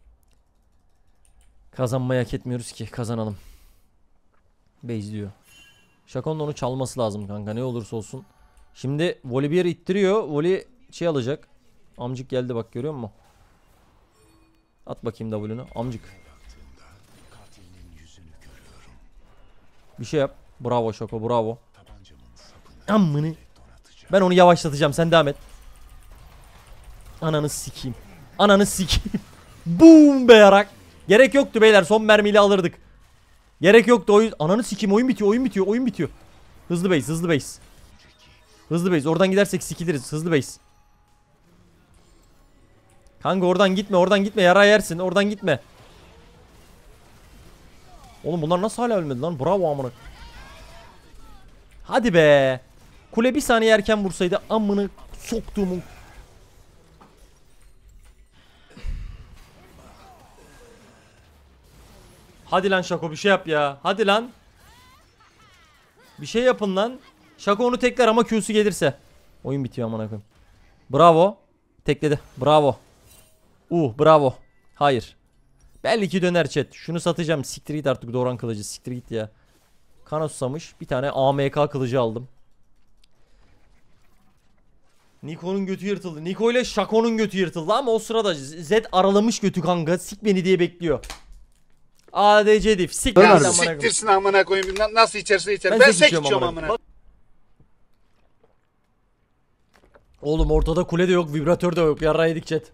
Kazanmayı hak etmiyoruz ki kazanalım. Base diyor. Şakon'un onu çalması lazım kanka ne olursa olsun. Şimdi Voli bir yere ittiriyor. Voli şey alacak. Amcık geldi bak görüyor musun? At bakayım W'nu. Amcık. Bir şey yap. Bravo Şako bravo. Amını. Ben onu yavaşlatacağım sen devam et. Ananı sikeyim. Ananı sikeyim. Boom be yarak. Gerek yoktu beyler son mermiyle alırdık. Gerek yoktu oyun. Ananı sikeyim oyun bitiyor oyun bitiyor oyun bitiyor. Hızlı base hızlı base. Hızlı base oradan gidersek sikiliriz hızlı base. Kanka oradan gitme oradan gitme yara yersin oradan gitme. Oğlum bunlar nasıl hala ölmedi lan bravo amına. Hadi be. Kule bir saniye erken vursaydı amını soktuğumun. Hadi lan Şako bir şey yap ya. Hadi lan. Bir şey yapın lan. Şako onu tekler ama Q'su gelirse. Oyun bitiyor amına koyayım. Bravo. Tekledi. Bravo. Uh bravo. Hayır. Belki döner chat. Şunu satacağım. Siktir git artık Doran kılıcı. Siktir git ya. Kana susamış. Bir tane A M K kılıcı aldım. Niko'nun götü yırtıldı. Niko ile Şako'nun götü yırtıldı ama o sırada Zed aralamış götü kanka. Sik beni diye bekliyor. A D C diff. Sik Ya beni amına koyayım. siktirsin amına koyayım. Na- Nasıl içerse içer. Ben Ben sek sek içiyorum içiyorum amına amına. Oğlum ortada kule de yok, vibratör de yok. Yarrağı yedik chat.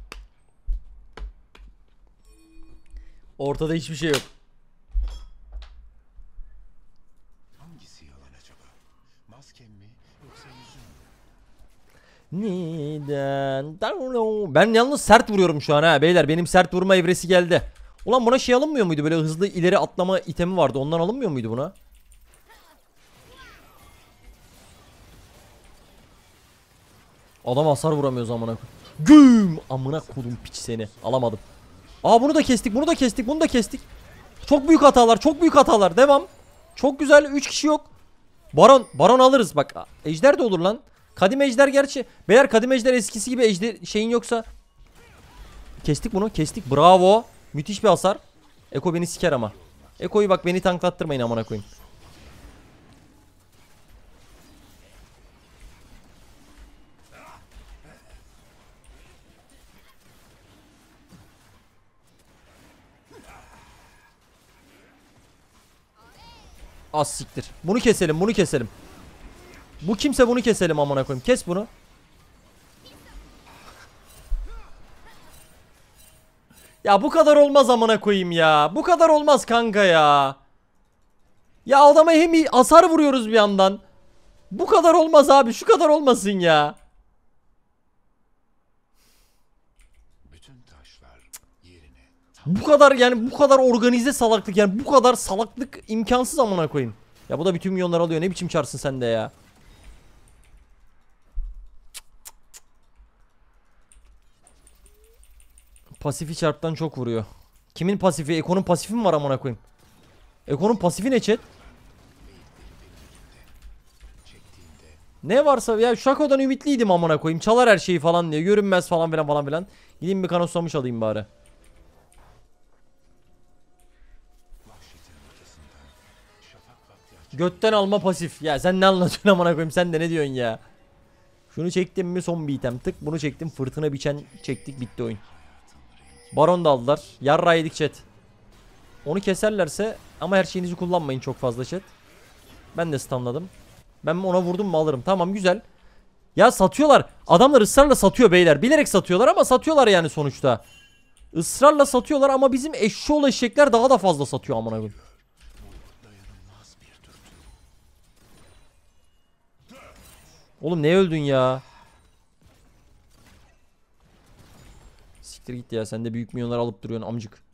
Ortada hiçbir şey yok. Hangisi yalan acaba? Maskem mi yoksa yüzüm mü? Neden? Ben yalnız sert vuruyorum şu an ha beyler. Benim sert vurma evresi geldi. Ulan buna şey alınmıyor muydu? Böyle hızlı ileri atlama itemi vardı. Ondan alınmıyor muydu buna? Adam hasar vuramıyor amına koyayım. Güm! Amına kodum piç seni. Alamadım. Aa bunu da kestik, bunu da kestik, bunu da kestik. Çok büyük hatalar, çok büyük hatalar. Devam. Çok güzel. üç kişi yok. Baron, baron alırız bak. Ejder de olur lan. Kadim ejder gerçi. Beyler kadim ejder eskisi gibi ejder şeyin yoksa. Kestik bunu, kestik. Bravo. Müthiş bir hasar. Eko beni siker ama. Eko'yu bak beni tanklattırmayın amına koyayım. Az siktir. Bunu keselim, bunu keselim. Bu kimse bunu keselim amına koyayım. Kes bunu. Ya bu kadar olmaz amına koyayım ya. Bu kadar olmaz kanka ya. Ya adama hem iyi hasar vuruyoruz bir yandan. Bu kadar olmaz abi. Şu kadar olmasın ya. Bütün taşlar yerine. Bu kadar yani bu kadar organize salaklık yani bu kadar salaklık imkansız amına koyayım. Ya bu da bütün milyonlar alıyor. Ne biçim çarsın sen de ya. Pasifi çarptan çok vuruyor. Kimin pasifi? Eko'nun pasifi mi var amına koyayım? Eko'nun pasifi ne chat? Ne varsa ya Shaco'dan ümitliydim amına koyayım. Çalar her şeyi falan diye. Görünmez falan filan falan filan. Gideyim bir kanoslamış alayım bari. Götten alma pasif. Ya sen ne anlatıyorsun amına koyayım? Sen de ne diyorsun ya? Şunu çektim mi son bir item tık. Bunu çektim. Fırtına biçen çektik. Bitti oyun. Baron da aldılar. Yarra yedik chat. Onu keserlerse ama her şeyinizi kullanmayın çok fazla chat. Ben de stunladım. Ben ona vurdum mu alırım. Tamam güzel. Ya satıyorlar. Adamlar ısrarla satıyor beyler. Bilerek satıyorlar ama satıyorlar yani sonuçta. Israrla satıyorlar ama bizim eşşoğlu eşekler daha da fazla satıyor amına koyayım. Oğlum ne öldün ya? Siktir git ya, sen de büyük milyonlar alıp duruyorsun amcık.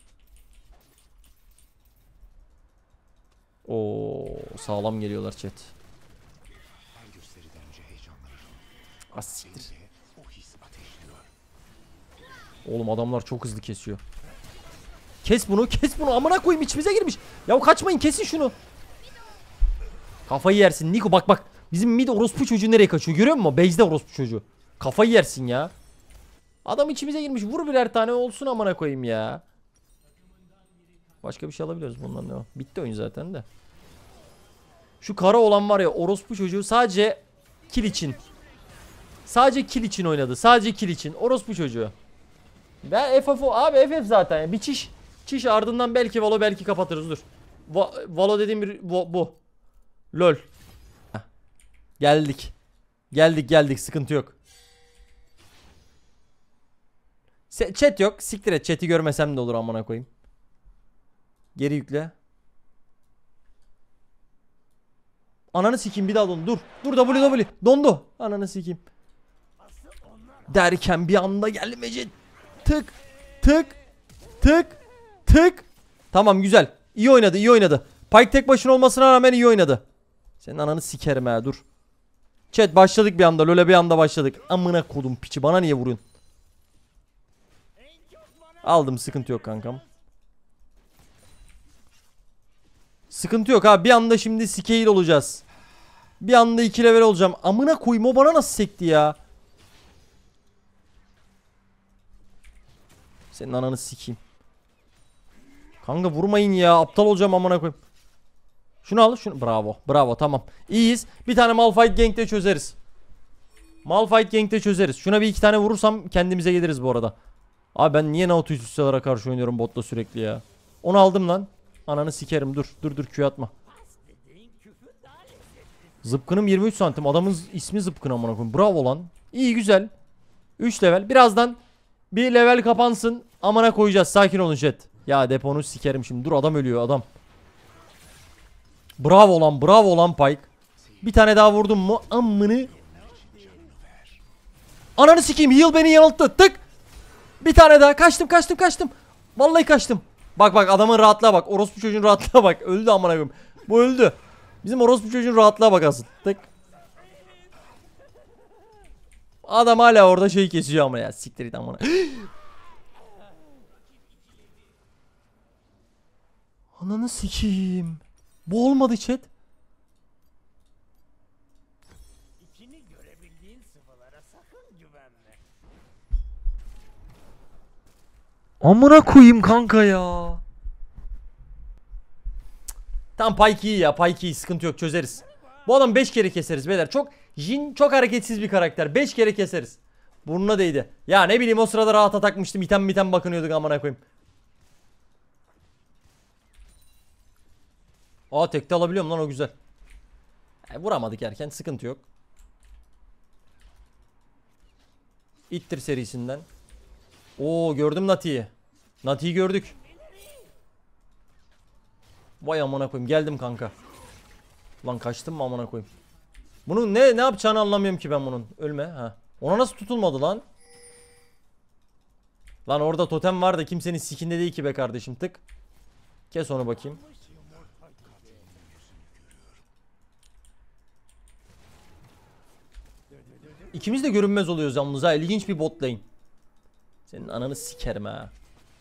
Oo sağlam geliyorlar chat. Her gösteriden önce heyecanlanırım. Az siktir. Seni de o his ateşliyor. Oğlum adamlar çok hızlı kesiyor. Kes bunu, kes bunu, amına koyayım içimize girmiş. Ya kaçmayın, kesin şunu. Kafayı yersin Niko, bak bak. Bizim mid orospu çocuğu nereye kaçıyor görüyor musun? Base'de orospu çocuğu. Kafayı yersin ya. Adam içimize girmiş, vur birer tane olsun amına koyayım ya. Başka bir şey alabiliyoruz bundan, ne o? Bitti oyun zaten de. Şu kara olan var ya, orospu çocuğu sadece kill için. Sadece kill için oynadı. Sadece kill için. Orospu çocuğu. Ben F F O abi, F F zaten. Bir çiş. Çiş ardından belki Valo belki kapatırız, dur. Va Valo dediğim bir bu. bu. Lol. Heh. Geldik. Geldik geldik, sıkıntı yok. Se chat yok. Siktir et, chat'i görmesem de olur amına koyayım. Geri yükle. Ananı sikeyim, bir daha don. Dur. Dur W W. Dondu. Ananı sikeyim. Derken bir anda geldi Mecid. Tık. Tık. Tık. Tık. Tamam güzel. İyi oynadı, iyi oynadı. Pyke tek başına olmasına rağmen iyi oynadı. Senin ananı sikerim ha, dur. Chat başladık bir anda. LoL'e bir anda başladık. Amına kodum piçi, bana niye vuruyorsun? Aldım, sıkıntı yok kankam. Sıkıntı yok abi, bir anda şimdi scale olacağız. Bir anda iki level olacağım. Amına koyayım, o bana nasıl sekti ya? Senin ananı sikeyim. Kanka vurmayın ya, aptal olacağım amına koyayım. Şunu al, şunu. Bravo, bravo, tamam. İyiyiz. Bir tane Malphite gank'te çözeriz. Malphite gank'te çözeriz. Şuna bir iki tane vurursam kendimize geliriz bu arada. Abi ben niye Nautilus'lara karşı oynuyorum botla sürekli ya? Onu aldım lan. Ananı sikerim, dur. Dur dur, Q atma. Zıpkınım yirmi üç santim. Adamın ismi Zıpkın amına koyayım. Bravo lan. İyi güzel. üç level. Birazdan bir level kapansın. Amına koyacağız. Sakin olun chat. Ya deponu sikerim şimdi. Dur adam ölüyor adam. Bravo lan bravo lan Pyke. Bir tane daha vurdum mu? Amını. Ananı sikeyim. Heal beni yanılttı. Tık. Bir tane daha. Kaçtım kaçtım kaçtım. Vallahi kaçtım. Bak bak adamın rahatlığa bak. Orospu çocuğun rahatlığa bak. Öldü amına koyayım. Bu öldü. Bizim orospu çocuğun rahatlığa bak asıl. Tık. Adam hala orada şey kesiyor ama ya. Siktir it amına. Ananı sikeyim. Bu olmadı chat. Amına koyayım kanka ya. Tam Pyke iyi ya. Pyke iyi. Sıkıntı yok. Çözeriz. Bu adam beş kere keseriz beyler. Çok Jhin çok hareketsiz bir karakter. beş kere keseriz. Burnuna değdi. Ya ne bileyim o sırada rahata takmıştım. İtem mitem bakınıyorduk amına koyayım. Aa tekte alabiliyorum lan o güzel. E, vuramadık erken sıkıntı yok. İttir serisinden. Oo gördüm Nati'yi. Nati'yi gördük. Vay amına koyayım geldim kanka. Lan kaçtım mı amına koyayım. Bunun ne ne yapacağını anlamıyorum ki ben bunun. Ölme ha. Ona nasıl tutulmadı lan? Lan orada totem var da kimsenin sikinde değil ki be kardeşim tık. Kes onu bakayım. İkimiz de görünmez oluyoruz yalnız ha. İlginç bir bot lane. Senin ananı sikerim ha.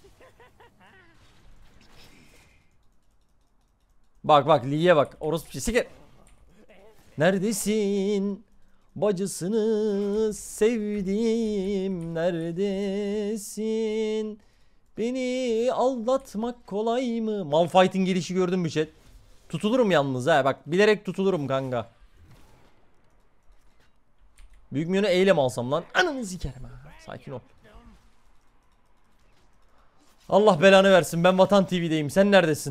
Bak bak Lee'ye bak. Orası bir şey siker. Neredesin? Bacısını sevdim. Neredesin? Beni aldatmak kolay mı? Malphite'in gelişi gördün mü chat? Tutulurum yalnız ha. Bak bilerek tutulurum kanka. Büyük milyonu eylem alsam lan. Ananı sikerim ha. Sakin ol. Allah belanı versin. Ben Vatan T V'deyim. Sen neredesin?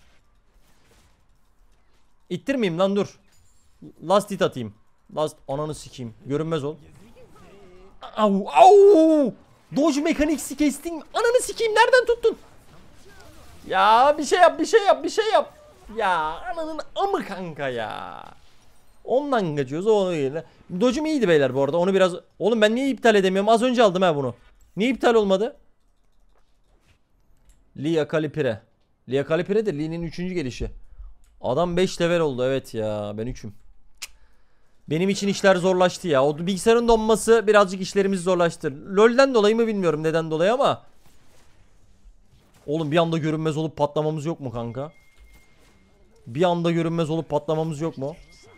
İttirmeyeyim lan dur. Last hit atayım. Last ananı sikeyim. Görünmez ol. Au au. Dodge Mechanics'i kestin. Ananı sikeyim nereden tuttun? Ya bir şey yap bir şey yap bir şey yap. Ya ananın amı kanka ya. Ondan kaçıyoruz o yerine. Dodge'um iyiydi beyler bu arada. Onu biraz oğlum ben niye iptal edemiyorum? Az önce aldım ha bunu. Niye iptal olmadı? Lia Kalipire. Lia Kalipire de Lee'nin üçüncü gelişi. Adam beş level oldu evet ya. Ben üçüm. Benim için işler zorlaştı ya. O bilgisayarın donması birazcık işlerimizi zorlaştırdı. LoL'den dolayı mı bilmiyorum neden dolayı ama. Oğlum bir anda görünmez olup patlamamız yok mu kanka? Bir anda görünmez olup patlamamız yok mu?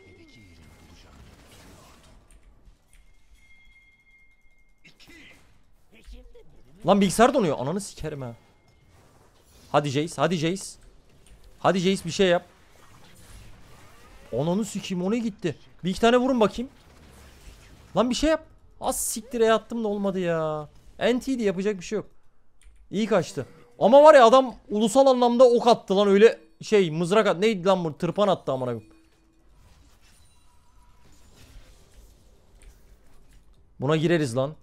Lan bilgisayar donuyor. Ananı sikerim ha. Hadi Jace, hadi Jace. Hadi Jace bir şey yap. Ananı sikeyim o ne gitti. Bir iki tane vurun bakayım. Lan bir şey yap. Az siktire yattım da olmadı ya. N T'di yapacak bir şey yok. İyi kaçtı. Ama var ya adam ulusal anlamda ok attı lan öyle şey mızrak at. Neydi lan bu tırpan attı amına koyayım. Buna gireriz lan.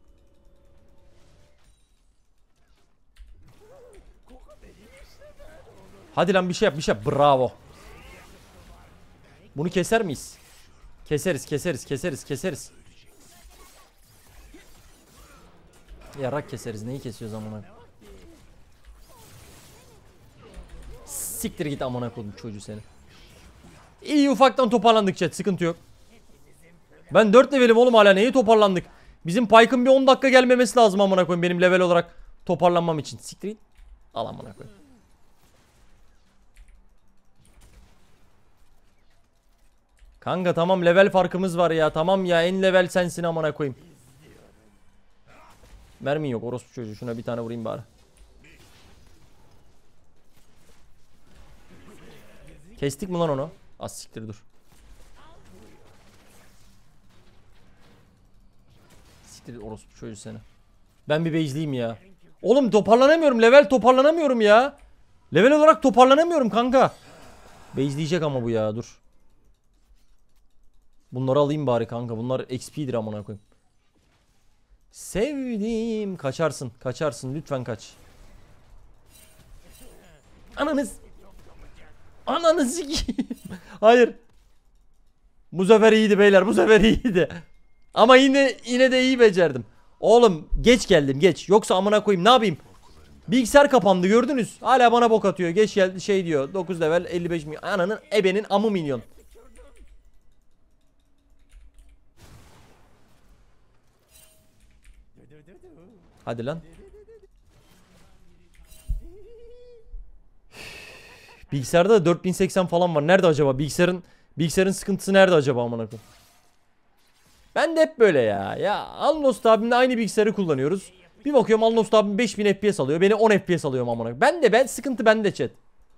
Hadi lan bir şey yap bir şey yap. Bravo. Bunu keser miyiz? Keseriz keseriz keseriz keseriz. Yarak keseriz. Neyi kesiyoruz amına? Siktir git amına koydum çocuğu seni. İyi ufaktan toparlandık chat. Sıkıntı yok. Ben dört levelim oğlum hala neyi toparlandık? Bizim Pyke'ın bir on dakika gelmemesi lazım amına koyayım benim level olarak toparlanmam için. Siktir git. Al amına koyayım. Kanka tamam level farkımız var ya. Tamam ya en level sensin amına koyayım. Mermin yok orospu çocuğu. Şuna bir tane vurayım bari. Kestik mi lan onu? Az siktir dur. Siktir orospu çocuğu seni. Ben bir base'liyim ya. Oğlum toparlanamıyorum. Level toparlanamıyorum ya. Level olarak toparlanamıyorum kanka. Base'leyecek ama bu ya dur. Bunları alayım bari kanka. Bunlar X P'dir amına koyayım. Sevdiğim. Kaçarsın. Kaçarsın. Lütfen kaç. Ananız. Ananı sikeyim. Hayır. Bu sefer iyiydi beyler. Bu sefer iyiydi. Ama yine yine de iyi becerdim. Oğlum geç geldim geç. Yoksa amına koyayım ne yapayım? Bilgisayar kapandı gördünüz. Hala bana bok atıyor. Geç geldi şey diyor. dokuz level elli beş milyon. Ananın ebenin amı milyon. Hadi lan. Bilgisayarda da dört bin seksen falan var. Nerede acaba? Bilgisayarın bilgisayarın sıkıntısı nerede acaba amına koyayım? Ben de hep böyle ya. Ya Alnost abimle aynı bilgisayarı kullanıyoruz. Bir bakıyorum Alnost abim beş bin F P S alıyor. Beni on F P S alıyorum amına koyayım. Ben de ben sıkıntı bende chat.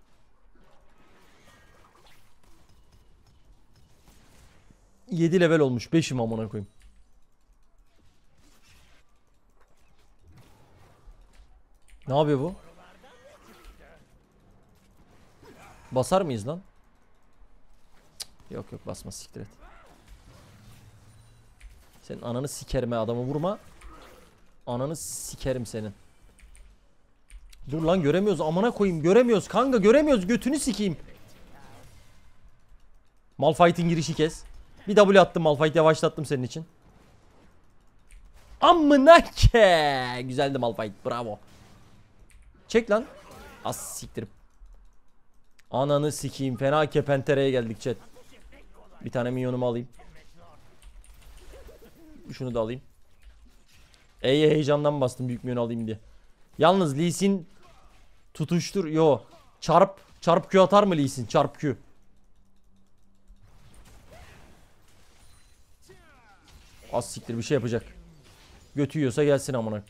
yedi level olmuş. beşim amına koyayım. Ne yapıyor bu? Basar mıyız lan? Cık, yok yok basma siktir et. Senin ananı sikerim ha, adamı vurma. Ananı sikerim senin. Dur lan göremiyoruz amına koyayım, göremiyoruz kanka, göremiyoruz, götünü sikeyim. Malphite'in girişi kes. Bir W attım Malphite, yavaşlattım senin için. Amına ke. Güzeldi Malphite, bravo. Çek lan. As siktirip. Ananı sikeyim, fena kepentereye geldik chat. Bir tane minyonumu alayım. Şunu da alayım. Ey heyecandan bastım büyük minyon alayım diye. Yalnız Lee Sin tutuştur. Yo. Çarp. Çarp Q atar mı Lee Sin? Çarp Q. Az siktir bir şey yapacak. Götü yiyorsa gelsin amına.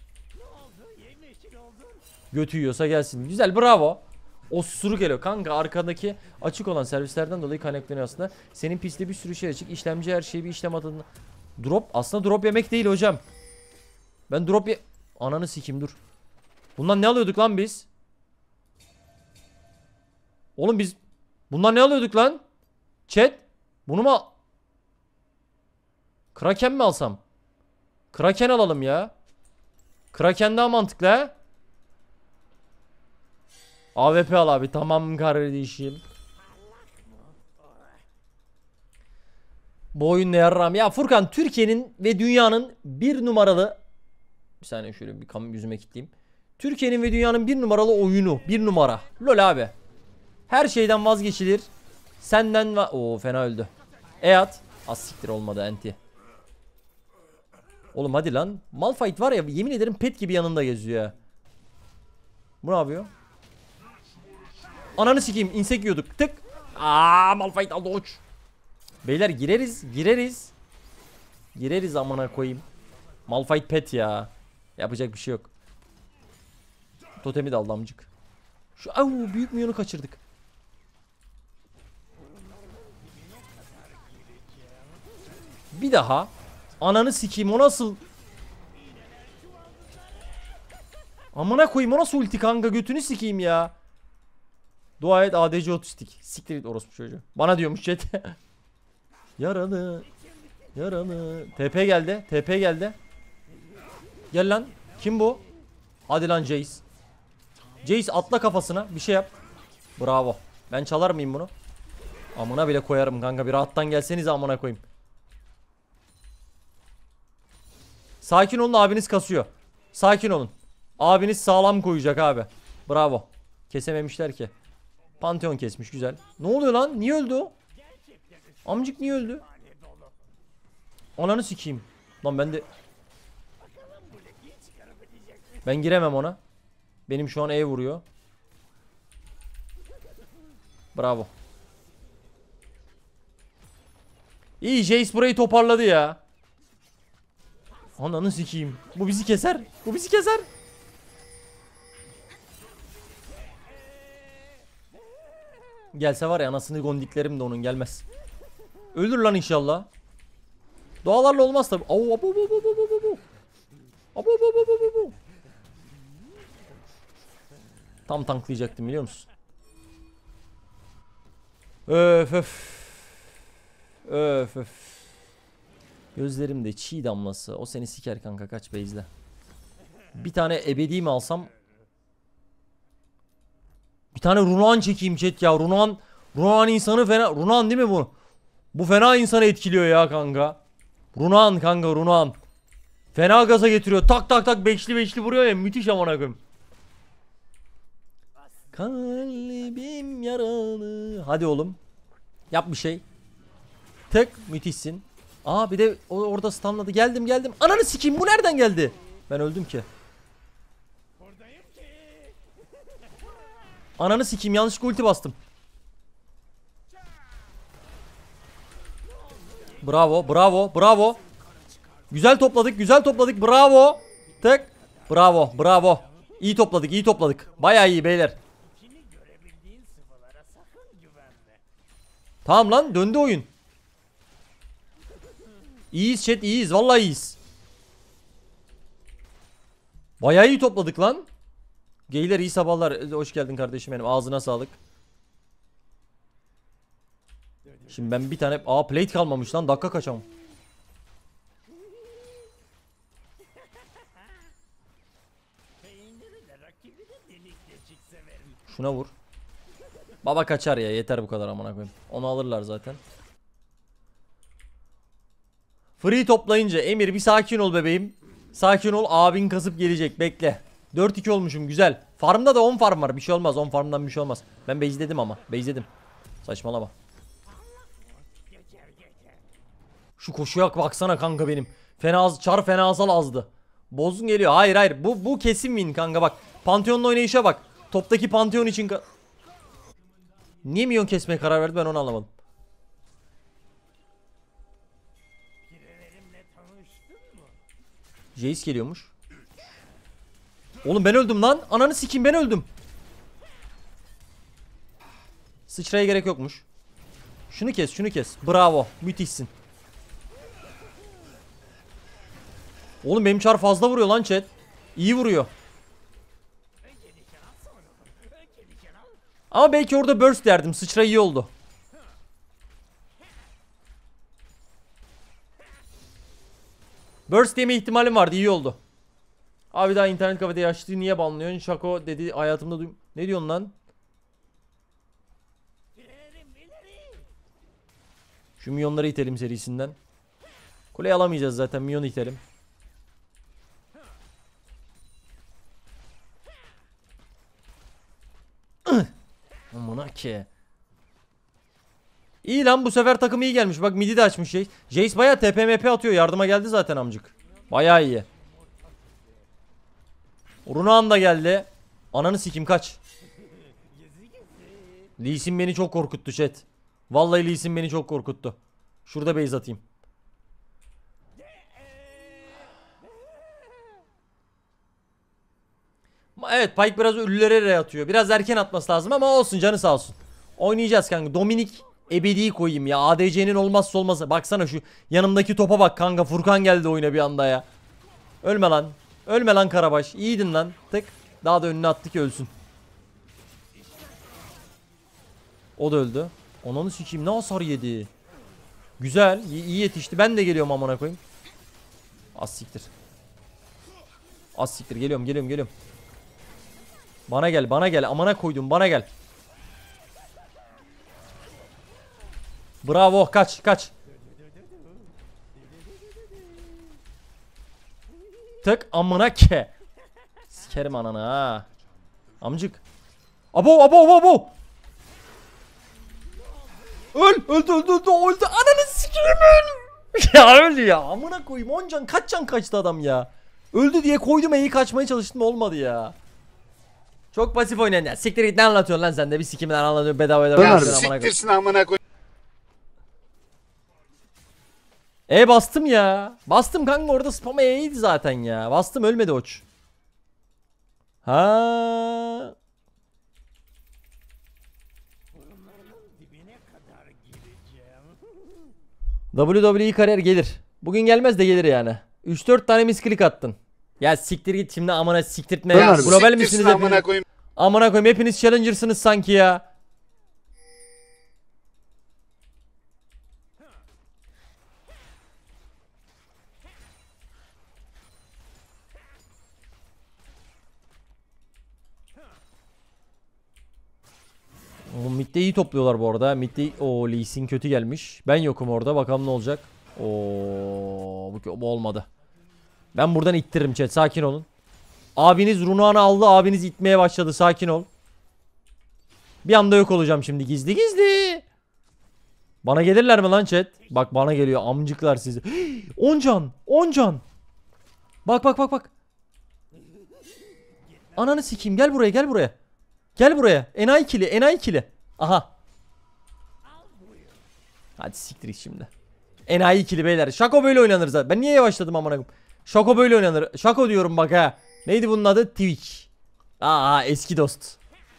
Götü yiyorsa gelsin. Güzel, bravo. O susuruk geliyor kanka, arkadaki açık olan servislerden dolayı kaynaklanıyor aslında. Senin pistte bir sürü şey açık. İşlemci her şeyi bir işlem adını. Drop aslında drop yemek değil hocam. Ben drop ye... Ananı sikeyim dur. Bundan ne alıyorduk lan biz? Oğlum biz bundan ne alıyorduk lan? Chat. Bunu mu? Kraken mi alsam? Kraken alalım ya. Kraken daha mantıklı ha. A W P al abi, tamam kardeşim. Bu oyun ne yarram ya Furkan, Türkiye'nin ve dünyanın bir numaralı, bir saniye şöyle bir kam yüzüme kilitleyeyim. Türkiye'nin ve dünyanın bir numaralı oyunu, bir numara LOL abi. Her şeyden vazgeçilir. Senden va o fena öldü. E at. Az siktir, olmadı enti. Oğlum hadi lan. Malphite var ya, yemin ederim pet gibi yanında geziyor ya. Bu ne yapıyor? Ananı sikeyim, insek yiyorduk. Tık. Aa, Malphite aldı uç. Beyler gireriz, gireriz. Gireriz amına koyayım. Malphite pet ya. Yapacak bir şey yok. Totemi de aldı amcık. Şu au, büyük minyonu kaçırdık. Bir daha. Ananı sikeyim, o nasıl? Amına koyayım, o nasıl ulti kanka, götünü sikeyim ya. Dua et A D C otistik. Siktir git orospu çocuğu. Bana diyormuş chat. Yaralı. Yaralı. T P geldi. T P geldi. Gel lan. Kim bu? Hadi lan Jace. Jace atla kafasına. Bir şey yap. Bravo. Ben çalar mıyım bunu? Amına bile koyarım kanka. Bir rahattan gelseniz amına koyayım. Sakin olun, abiniz kasıyor. Sakin olun. Abiniz sağlam koyacak abi. Bravo. Kesememişler ki. Pantheon kesmiş, güzel. Ne oluyor lan? Niye öldü o? Amcık niye öldü? Ananı sikeyim. Lan ben de... Ben giremem ona. Benim şu an E vuruyor. Bravo. İyi, Jace burayı toparladı ya. Ananı sikeyim. Bu bizi keser. Bu bizi keser. Gelse var ya, anasını gondiklerim de onun, gelmez. Ölür lan inşallah. Doğalarla olmaz tabi. Au, abu, abu, abu, abu, abu. Abu, abu, abu, abu, abu. Tam tanklayacaktım biliyor musun? Öf öf. Öf öf. Gözlerimde çiğ damlası. O seni siker kanka, kaç base'le. Bir tane ebedi mi alsam? Bir tane Runan çekeyim chat ya. Runan Runan insanı fena. Runan değil mi bu? Bu fena insanı etkiliyor ya kanka. Runan kanka, Runan. Fena gaza getiriyor. Tak tak tak beşli beşli vuruyor ya. Müthiş amına koyayım. Kalbim yaralı. Hadi oğlum. Yap bir şey. Tık, müthişsin. Aa bir de orada stunladı. Geldim geldim. Ananı sikeyim, bu nereden geldi? Ben öldüm ki. Ananı sikeyim, yanlışlıkla ulti bastım. Bravo bravo bravo. Güzel topladık güzel topladık, bravo. Tık. Bravo bravo. İyi topladık iyi topladık. Bayağı iyi beyler. Tamam lan, döndü oyun. İyiyiz chat, iyiyiz vallahi iyiyiz. Bayağı iyi topladık lan. Geyler iyi sabahlar. Hoş geldin kardeşim benim, ağzına sağlık. Şimdi ben bir tane, aa plate kalmamış lan, dakika kaçam. Şuna vur. Baba kaçar ya, yeter bu kadar amına koyayım. Onu alırlar zaten. Free toplayınca Emir bir sakin ol bebeğim. Sakin ol, abin kasıp gelecek, bekle. dört iki olmuşum, güzel. Farmda da on farm var, bir şey olmaz, on farmdan bir şey olmaz. Ben base'ledim ama base'ledim. Saçmalama. Şu koşuya baksana kanka benim. Fena az, çar fena asal azdı. Bozun geliyor, hayır hayır, bu bu kesin win kanka bak. Pantheon'un oynayışa bak. Toptaki Pantheon için ka niye minyon kesmeye karar verdi ben onu anlamadım. Jace geliyormuş. Oğlum ben öldüm lan. Ananı sikeyim, ben öldüm. Sıçraya gerek yokmuş. Şunu kes şunu kes. Bravo. Müthişsin. Oğlum benim çar fazla vuruyor lan chat. İyi vuruyor. Ama belki orada burst derdim. Sıçra iyi oldu. Burst yeme ihtimalim vardı, iyi oldu. Abi daha internet kafede yaşlı niye banlıyorsun? Şako dedi hayatımda duym... Ne diyorsun lan? Şu milyonları itelim serisinden. Kuleyi alamayacağız zaten, milyon itelim. Amına ki. İyi lan, bu sefer takım iyi gelmiş. Bak midi de açmış Jace. Jace bayağı T P M P atıyor. Yardıma geldi zaten amcık. Bayağı iyi. Runan da geldi. Ananı sikim, kaç. Lee Sin beni çok korkuttu chat. Vallahi Lee Sin beni çok korkuttu. Şurada base atayım. Evet, Pyke biraz ölülere re atıyor. Biraz erken atması lazım ama olsun, canı sağ olsun. Oynayacağız kanka. Dominik ebediyi koyayım ya. A D C'nin olmazsa olmazı. Baksana şu yanımdaki topa bak kanka. Furkan geldi oyuna bir anda ya. Ölme lan. Ölme lan Karabaş. İyiydin lan. Tık. Daha da önüne attı ki ölsün. O da öldü. Ananı sikeyim, ne hasar yedi. Güzel. İyi yetişti. Ben de geliyorum amına koyayım. Az siktir. Az siktir. Geliyorum geliyorum geliyorum. Bana gel bana gel. Amına koydum, bana gel. Bravo, kaç kaç. Tık amına ke. Sikerim ananı ha. Amcık. Abo abo abo abo. Öl öldü öldü öldü öldü. Ananı sikeyim öl. Ya öldü ya. Amına koyayım. on can, kaç can kaçtı adam ya. Öldü diye koydum, iyi kaçmaya çalıştım, olmadı ya. Çok pasif oynayan ya. Siktir git, ne anlatıyorsun lan sen de, bir sikimden anlatıyorsun bedava bedava. Ya siktirsin amına koy. E bastım ya. Bastım kanka, orada spam E'ydi zaten ya. Bastım, ölmedi oç. Ha. W W E kariyer gelir. Bugün gelmez de gelir yani. üç dört tane misklik attın. Ya siktir git şimdi, amına siktirtme ya. Global misiniz amına koyayım. Amına koyayım, hepiniz challenger'sınız sanki ya. Mid'de iyi topluyorlar bu arada. Mid'de o Lee Sin kötü gelmiş. Ben yokum orada. Bakalım ne olacak. Oo, bu, bu olmadı. Ben buradan ittiririm chat. Sakin olun. Abiniz Runan'ı aldı. Abiniz itmeye başladı. Sakin ol. Bir anda yok olacağım şimdi. Gizli gizli. Bana gelirler mi lan chat? Bak bana geliyor. Amcıklar sizi. on can. on can. Bak bak bak bak. Ananı sikeyim. Gel buraya gel buraya. Gel buraya. Enayi kili. Enayi kili. Aha. Hadi siktir git şimdi. Enayi ikili beyler. Şako böyle oynanır zaten. Ben niye yavaşladım amına koyayım? Şako böyle oynanır. Şako diyorum bak ha. Neydi bunun adı? Twitch. Aa eski dost.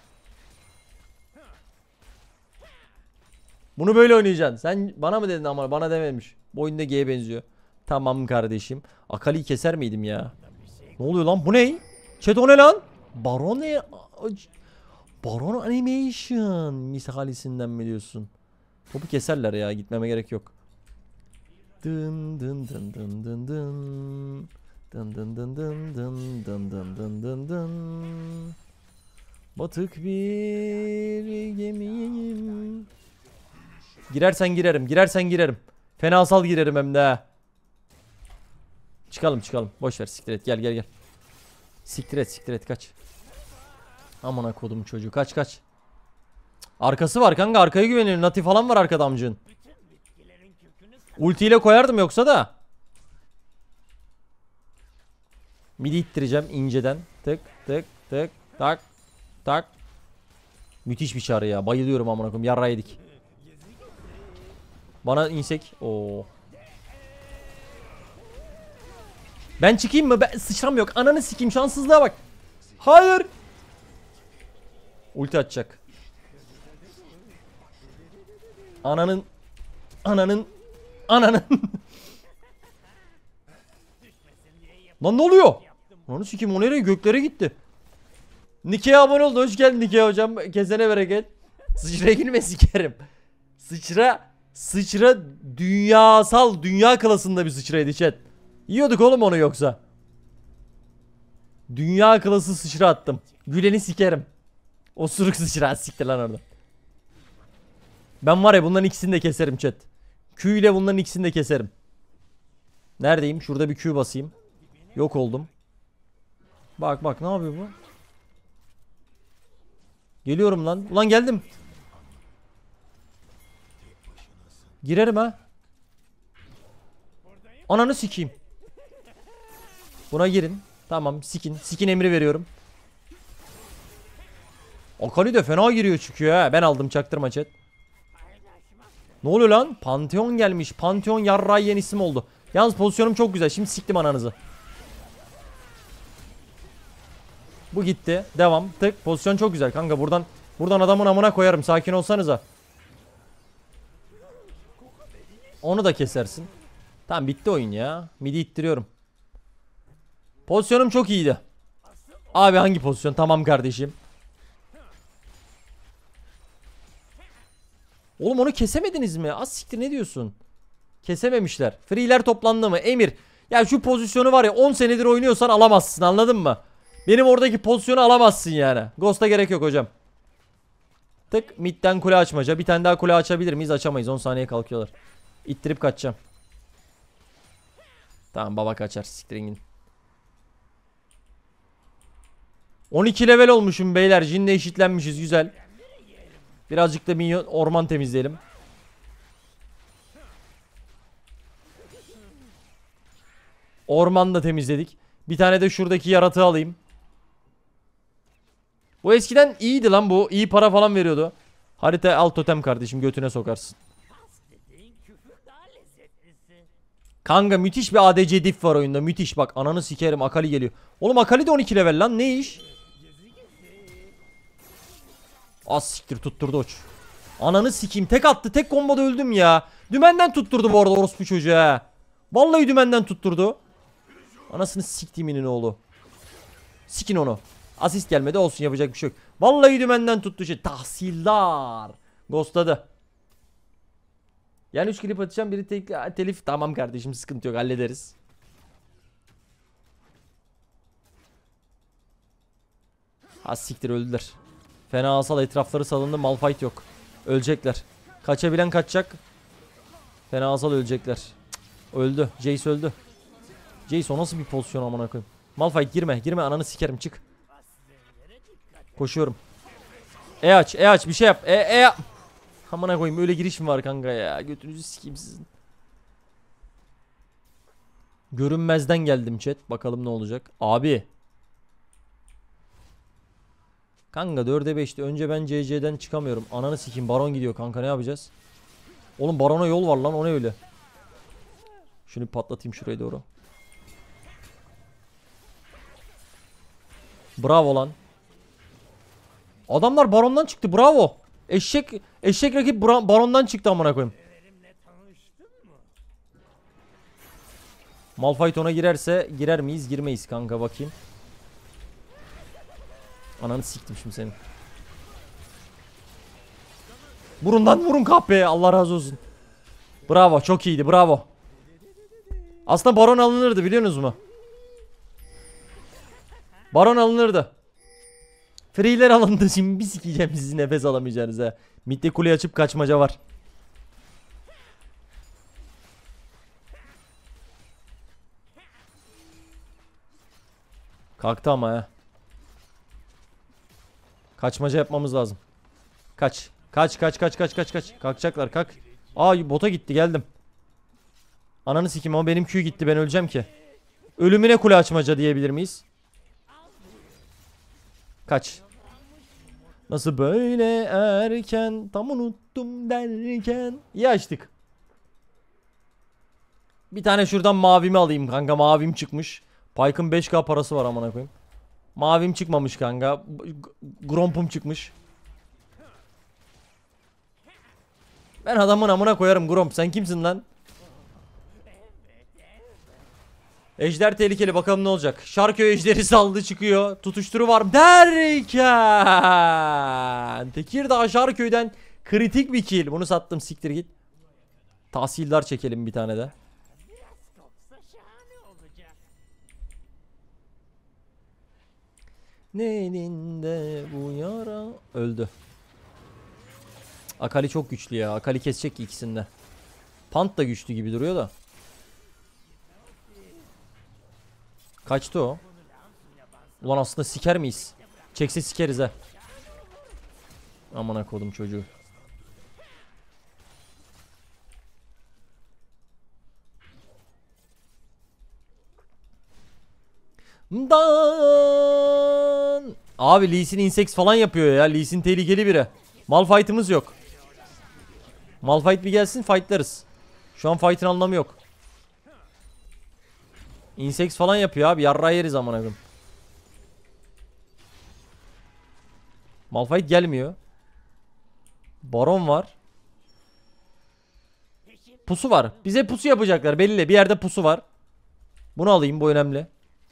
Bunu böyle oynayacaksın. Sen bana mı dedin ama bana dememiş. Bu oyunda G'ye benziyor. Tamam kardeşim. Akali'yi keser miydim ya? Ne oluyor lan? Bu ne? Chat o ne lan? Baron ne? Baron Animation misalisinden mi diyorsun? Topu keserler ya. Gitmeme gerek yok. Dın dın dın dın dın dın. Dın dın dın dın dın dın dın dın dın dın. Batık bir gemiyim. Girersen girerim. Girersen girerim. Fenasal girerim hem de. Çıkalım çıkalım. Boş ver siktir et. Gel gel gel. Siktir et siktir et kaç. Amına kodum çocuğu kaç kaç. Arkası var kanka, arkaya güveniyorum. Nati falan var arkada amcığın. Ultiyle koyardım yoksa da. Midi ittireceğim inceden. Tık tık tık tak tak. Müthiş bir çağrı ya. Bayılıyorum amına koyayım. Yarra yedik. Bana insek. Oo. Ben çıkayım mı? Ben sıçram yok. Ananı sikeyim, şanssızlığa bak. Hayır. Ulti atacak. Ananın ananın ananın. Lan ne oluyor? Onu sikeyim, o nereye? Göklere gitti. Nike'ye abone oldu. Hoş geldin Nike hocam. Kesene bereket. Sıçraya gülme sikerim. Sıçra sıçra dünyasal, dünya klasında bir sıçraydı chat. Yiyorduk oğlum onu yoksa. Dünya klası sıçra attım. Güleni sikerim. Osuruk sıçra siktir lan orada. Ben var ya bunların ikisini de keserim chat. Q ile bunların ikisini de keserim. Neredeyim? Şurada bir Q basayım. Yok oldum. Bak bak ne yapıyor bu? Geliyorum lan. Ulan geldim. Girerim ha. Ananı sikeyim. Buna girin. Tamam sikin. Sikin emri veriyorum. Akali de fena giriyor çıkıyor ha. Ben aldım, çaktırma chat. Ne oluyor lan? Pantheon gelmiş. Pantheon yarrağı yeni isim oldu. Yalnız pozisyonum çok güzel. Şimdi siktim ananızı. Bu gitti. Devam. Tık. Pozisyon çok güzel kanka. Buradan buradan adamın amına koyarım. Sakin olsanıza. Onu da kesersin. Tamam bitti oyun ya. Midi ittiriyorum. Pozisyonum çok iyiydi. Abi hangi pozisyon? Tamam kardeşim. Oğlum onu kesemediniz mi? Az siktir, ne diyorsun? Kesememişler. Free'ler toplandı mı? Emir. Ya şu pozisyonu var ya, on senedir oynuyorsan alamazsın, anladın mı? Benim oradaki pozisyonu alamazsın yani. Ghost'a gerek yok hocam. Tık. Mid'den kule açmaca. Bir tane daha kule açabilir miyiz? Açamayız. on saniye kalkıyorlar. İttirip kaçacağım. Tamam baba kaçar. Siktirin. on iki level olmuşum beyler. Jin'le eşitlenmişiz. Güzel. Birazcık da minyon orman temizleyelim. Orman da temizledik. Bir tane de şuradaki yaratığı alayım. Bu eskiden iyiydi lan bu. İyi para falan veriyordu. Harita al totem kardeşim, götüne sokarsın. Kanka müthiş bir A D C diff var oyunda. Müthiş bak, ananı sikerim, Akali geliyor. Oğlum Akali de on iki level lan, ne iş? Az siktir, tutturdu uç. Ananı sikeyim, tek attı, tek komboda öldüm ya. Dümenden tutturdu bu arada orospu çocuğu ha. Vallahi dümenden tutturdu. Anasını siktiğimin oğlu. Sikin onu. Asist gelmedi, olsun, yapacak bir şey yok. Vallahi dümenden tuttu şey. Tahsildar. Ghostladı. Yani üç klip atacağım, biri tek telif. Tamam kardeşim, sıkıntı yok, hallederiz. Ha siktir, öldüler. Fena asal etrafları salındı, malfight yok. Ölecekler. Kaçabilen kaçacak. Fena azal ölecekler. Cık, öldü. Jace öldü. Jace o nasıl bir pozisyon amına koyayım. Malphite girme. Girme ananı sikerim çık. Koşuyorum. E aç. E aç bir şey yap. E e yap. Amına koyayım öyle giriş mi var kanka ya. Götünüzü sikeyim sizin. Görünmezden geldim chat. Bakalım ne olacak. Abi. Kanka dörde beşte önce ben C C'den çıkamıyorum. Ananı sikeyim baron gidiyor kanka ne yapacağız? Oğlum barona yol var lan o ne öyle? Şunu patlatayım şuraya doğru. Bravo lan. Adamlar barondan çıktı bravo. Eşek eşek rakip barondan çıktı amına koyayım. Malphite ona girerse girer miyiz? Girmeyiz kanka bakayım. Ananı siktim şimdi senin. Burundan vurun kahpeye Allah razı olsun. Bravo çok iyiydi bravo. Aslında baron alınırdı biliyorsunuz mu? Baron alınırdı. Free'ler alındı şimdi bir sikeceğim sizi nefes alamayacağınız ha. Midde kuleyi açıp kaçmaca var. Kalktı ama ya. Kaçmaca yapmamız lazım. Kaç. Kaç kaç kaç kaç kaç kaç. Kalkacaklar kalk. Aa bota gitti geldim. Ananı sikim ama benim Q gitti ben öleceğim ki. Ölümüne kule açmaca diyebilir miyiz? Kaç. Nasıl böyle erken tam unuttum derken. İyi açtık. Bir tane şuradan mavimi alayım kanka mavim çıkmış. Pyke'ın beş K parası var amına koyayım. Mavim çıkmamış kanka. Gromp'um çıkmış. Ben adamın amına koyarım Gromp. Sen kimsin lan? Ejder tehlikeli bakalım ne olacak. Şarköy ejderi saldı çıkıyor. Tutuşturu var derken. Tekirdağ Şarköy'den kritik bir kill. Bunu sattım siktir git. Tahsildar çekelim bir tane de. Nelinde bu yara. Öldü. Akali çok güçlü ya. Akali kesecek ikisinde. Pant da güçlü gibi duruyor da. Kaçtı o. Ulan aslında siker miyiz? Çekse sikeriz ha. Amına kodum çocuğu. Dan. Abi Lee Sin inseks falan yapıyor ya. Lee Sin tehlikeli biri. Malphite'ımız yok. Malphite bir gelsin fightlarız. Şu an fight'ın anlamı yok. Inseks falan yapıyor abi. Yarra yeriz amına koyayım. Malphite gelmiyor. Baron var. Pusu var. Bize pusu yapacaklar belli. Bir yerde pusu var. Bunu alayım bu önemli.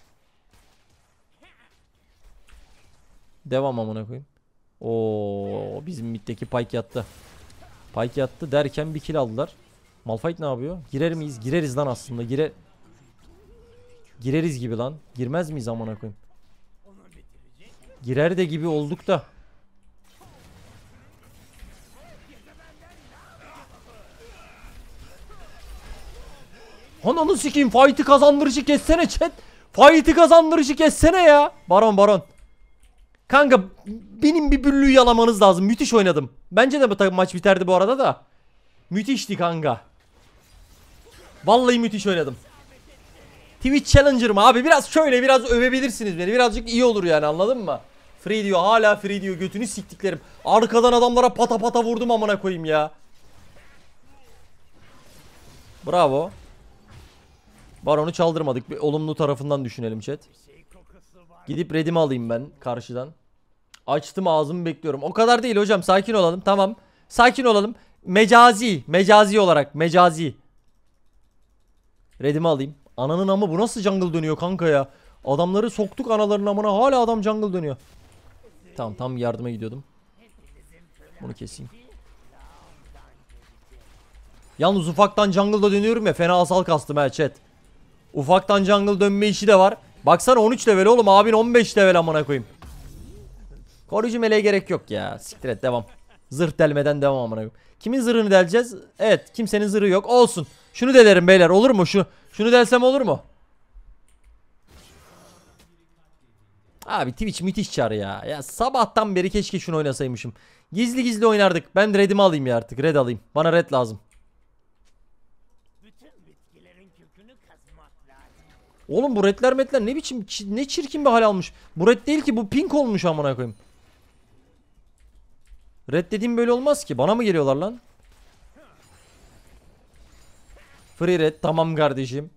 Devam amına koyayım. Oo bizim middeki Pyke yattı. Pyke yattı derken bir kill aldılar. Malphite ne yapıyor? Girer miyiz? Gireriz lan aslında. Gire Gireriz gibi lan. Girmez miyiz amına koyayım? Girer de gibi olduk da. Ananı sikeyim fight'ı kazandırıcı kessene chat. Fight'ı kazandırıcı kessene ya. Baron baron. Kanka benim bir büllüğü yalamanız lazım. Müthiş oynadım. Bence de bu maç biterdi bu arada da. Müthişti kanka. Vallahi müthiş oynadım. Twitch Challenger'ım abi biraz şöyle biraz övebilirsiniz beni. Birazcık iyi olur yani anladın mı? Free diyor hala free diyor götünü siktiklerim. Arkadan adamlara pata pata vurdum amına koyayım ya. Bravo. Baron'u çaldırmadık. Bir olumlu tarafından düşünelim chat. Gidip redimi alayım ben karşıdan. Açtım ağzımı bekliyorum. O kadar değil hocam sakin olalım tamam. Sakin olalım. Mecazi. Mecazi olarak. Mecazi. Redimi alayım. Ananın amı bu nasıl jungle dönüyor kanka ya. Adamları soktuk anaların amına hala adam jungle dönüyor. Tamam tam yardıma gidiyordum. Bunu keseyim. Yalnız ufaktan jungle'da dönüyorum ya fena asal kastım ha chat. Ufaktan jungle dönme işi de var. Baksana on üç level oğlum abin on beş level amına koyayım. Koruyucu meleğe gerek yok ya. Siktir et devam. Zırh delmeden devam amına koyayım. Kimin zırhını deleceğiz? Evet, kimsenin zırhı yok. Olsun. Şunu delerim beyler, olur mu? Şu şunu delsem olur mu? Abi Twitch müthiş çar ya. Ya sabahtan beri keşke şunu oynasaymışım. Gizli gizli oynardık. Ben red'imi alayım ya artık. Red alayım. Bana red lazım. Oğlum bu redler metler ne biçim, ne çirkin bir hal almış. Bu red değil ki, bu pink olmuş amına koyayım. Red dediğim böyle olmaz ki. Bana mı geliyorlar lan? Free red, tamam kardeşim.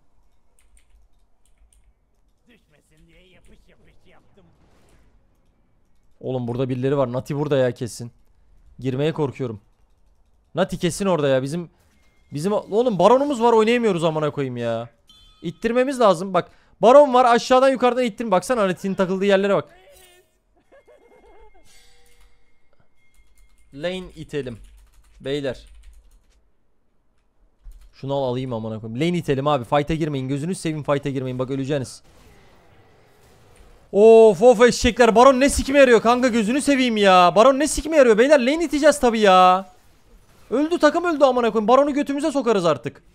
Oğlum burada birileri var. Nati burada ya kesin. Girmeye korkuyorum. Nati kesin orada ya. Bizim bizim oğlum baronumuz var, oynayamıyoruz amına koyayım ya. İttirmemiz lazım. Bak baron var, aşağıdan yukarıdan ittirin. Baksana Nati'nin takıldığı yerlere bak. Lane itelim. Beyler. Şunu al alayım amına koyayım. Lane itelim abi. Fight'a girmeyin. Gözünüz seveyim, fight'a girmeyin. Bak öleceğiniz. Of of eşekler. Baron ne sikime yarıyor kanka, gözünü seveyim ya. Baron ne sikime yarıyor beyler. Lane iteceğiz tabi ya. Öldü, takım öldü amına koyayım. Baronu götümüze sokarız artık.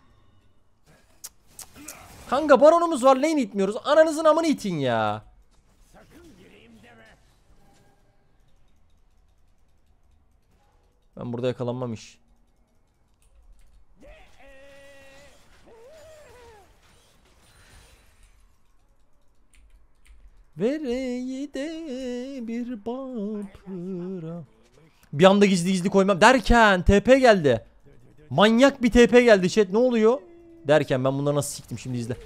Kanka baronumuz var, lane itmiyoruz. Ananızın amını itin ya. Ben burada yakalanmam iş. Vereyi de bir bapıra. Bir anda gizli gizli koymam derken T P geldi. Manyak bir T P geldi chat, ne oluyor? Derken ben bunları nasıl siktim şimdi, izle.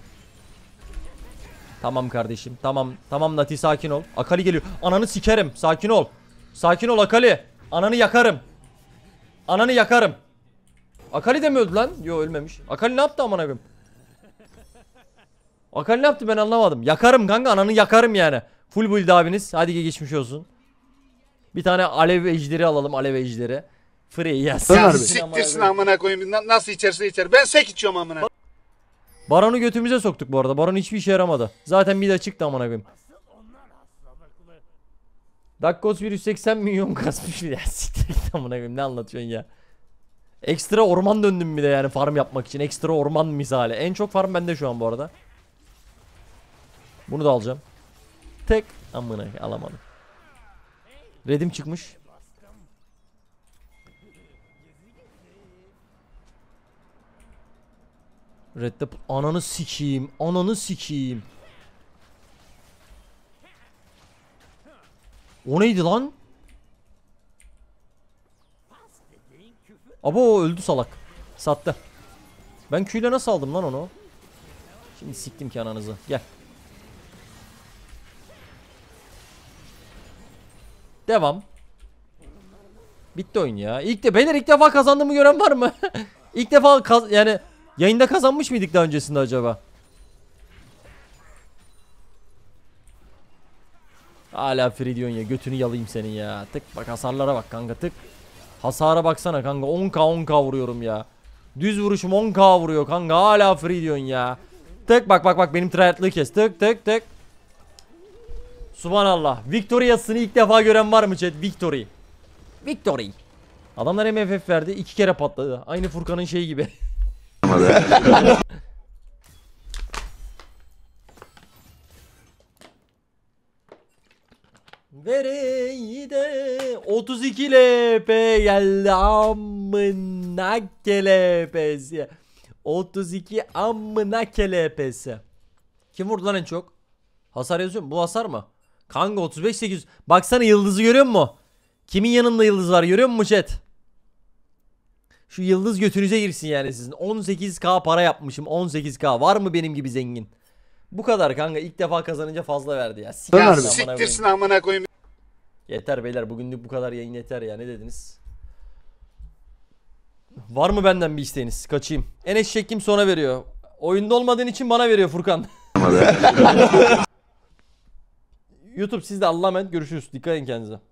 Tamam kardeşim, tamam. Tamam Nati, sakin ol. Akali geliyor. Ananı sikerim, sakin ol. Sakin ol Akali. Ananı yakarım. Ananı yakarım. Akali de mi öldü lan? Yo ölmemiş. Akali ne yaptı amına koyayım? Akali ne yaptı ben anlamadım. Yakarım kanka, ananı yakarım yani. Full build abiniz. Hadi geçmiş olsun. Bir tane alev ejderi alalım, alev ejderi. Free yes. Ya siktirsin amına koyayım. Na- Nasıl içerse içer. Ben sek içiyorum amına. Baron'u götümüze soktuk bu arada. Baron hiçbir işe yaramadı. Zaten bir de çıktı amına koyayım. Dakkos bir yüz seksen milyon kasmış ya. Siktir git amına koyayım, ne anlatıyorsun ya. Ekstra orman döndüm bir de yani farm yapmak için. Ekstra orman misali. En çok farm bende şu an bu arada. Bunu da alacağım. Tek amına alamadım. Redim çıkmış. Red'de ananı sikeyim. Ananı sikeyim. O neydi lan? Abo öldü salak. Sattı. Ben Q ile nasıl aldım lan onu? Şimdi siktim ki ananızı. Gel. Devam. Bitti oyun ya. İlk de beyler ilk defa kazandığımı gören var mı? İlk defa kaz yani yayında kazanmış mıydık daha öncesinde acaba? Hala free diyorsun ya, götünü yalayayım senin ya. Tık bak hasarlara bak kanka, tık. Hasara baksana kanka, on k on k vuruyorum ya. Düz vuruşum on k vuruyor kanka, hala free diyorsun ya. Tık bak bak bak benim tryhard'lığı kes, tık tık tık. Subhanallah. Victory yazısını ilk defa gören var mı chat? Victory. Victory. Adamlar M F F verdi, iki kere patladı. Aynı Furkan'ın şeyi gibi. Vereyi de otuz iki L P geldi amına kelepesi. otuz iki amına kelepesi. Kim vurdu lan en çok? Hasar yazıyor mu? Bu hasar mı? Kanka otuz beş sekiz yüz. Baksana yıldızı görüyor musun? Kimin yanında yıldız var görüyor musun chat? Şu yıldız götünüze girsin yani sizin. on sekiz k para yapmışım, on sekiz k. Var mı benim gibi zengin? Bu kadar kanka, ilk defa kazanınca fazla verdi ya. Siktir Ya amına siktirsin koyayım. amına koyayım. Yeter beyler, bugünlük bu kadar yayın yeter ya, ne dediniz? Var mı benden bir isteğiniz? Kaçayım. En eşek kim sonra veriyor. Oyunda olmadığın için bana veriyor Furkan. YouTube sizde, Allah'a emanet, görüşürüz. Dikkat edin kendinize.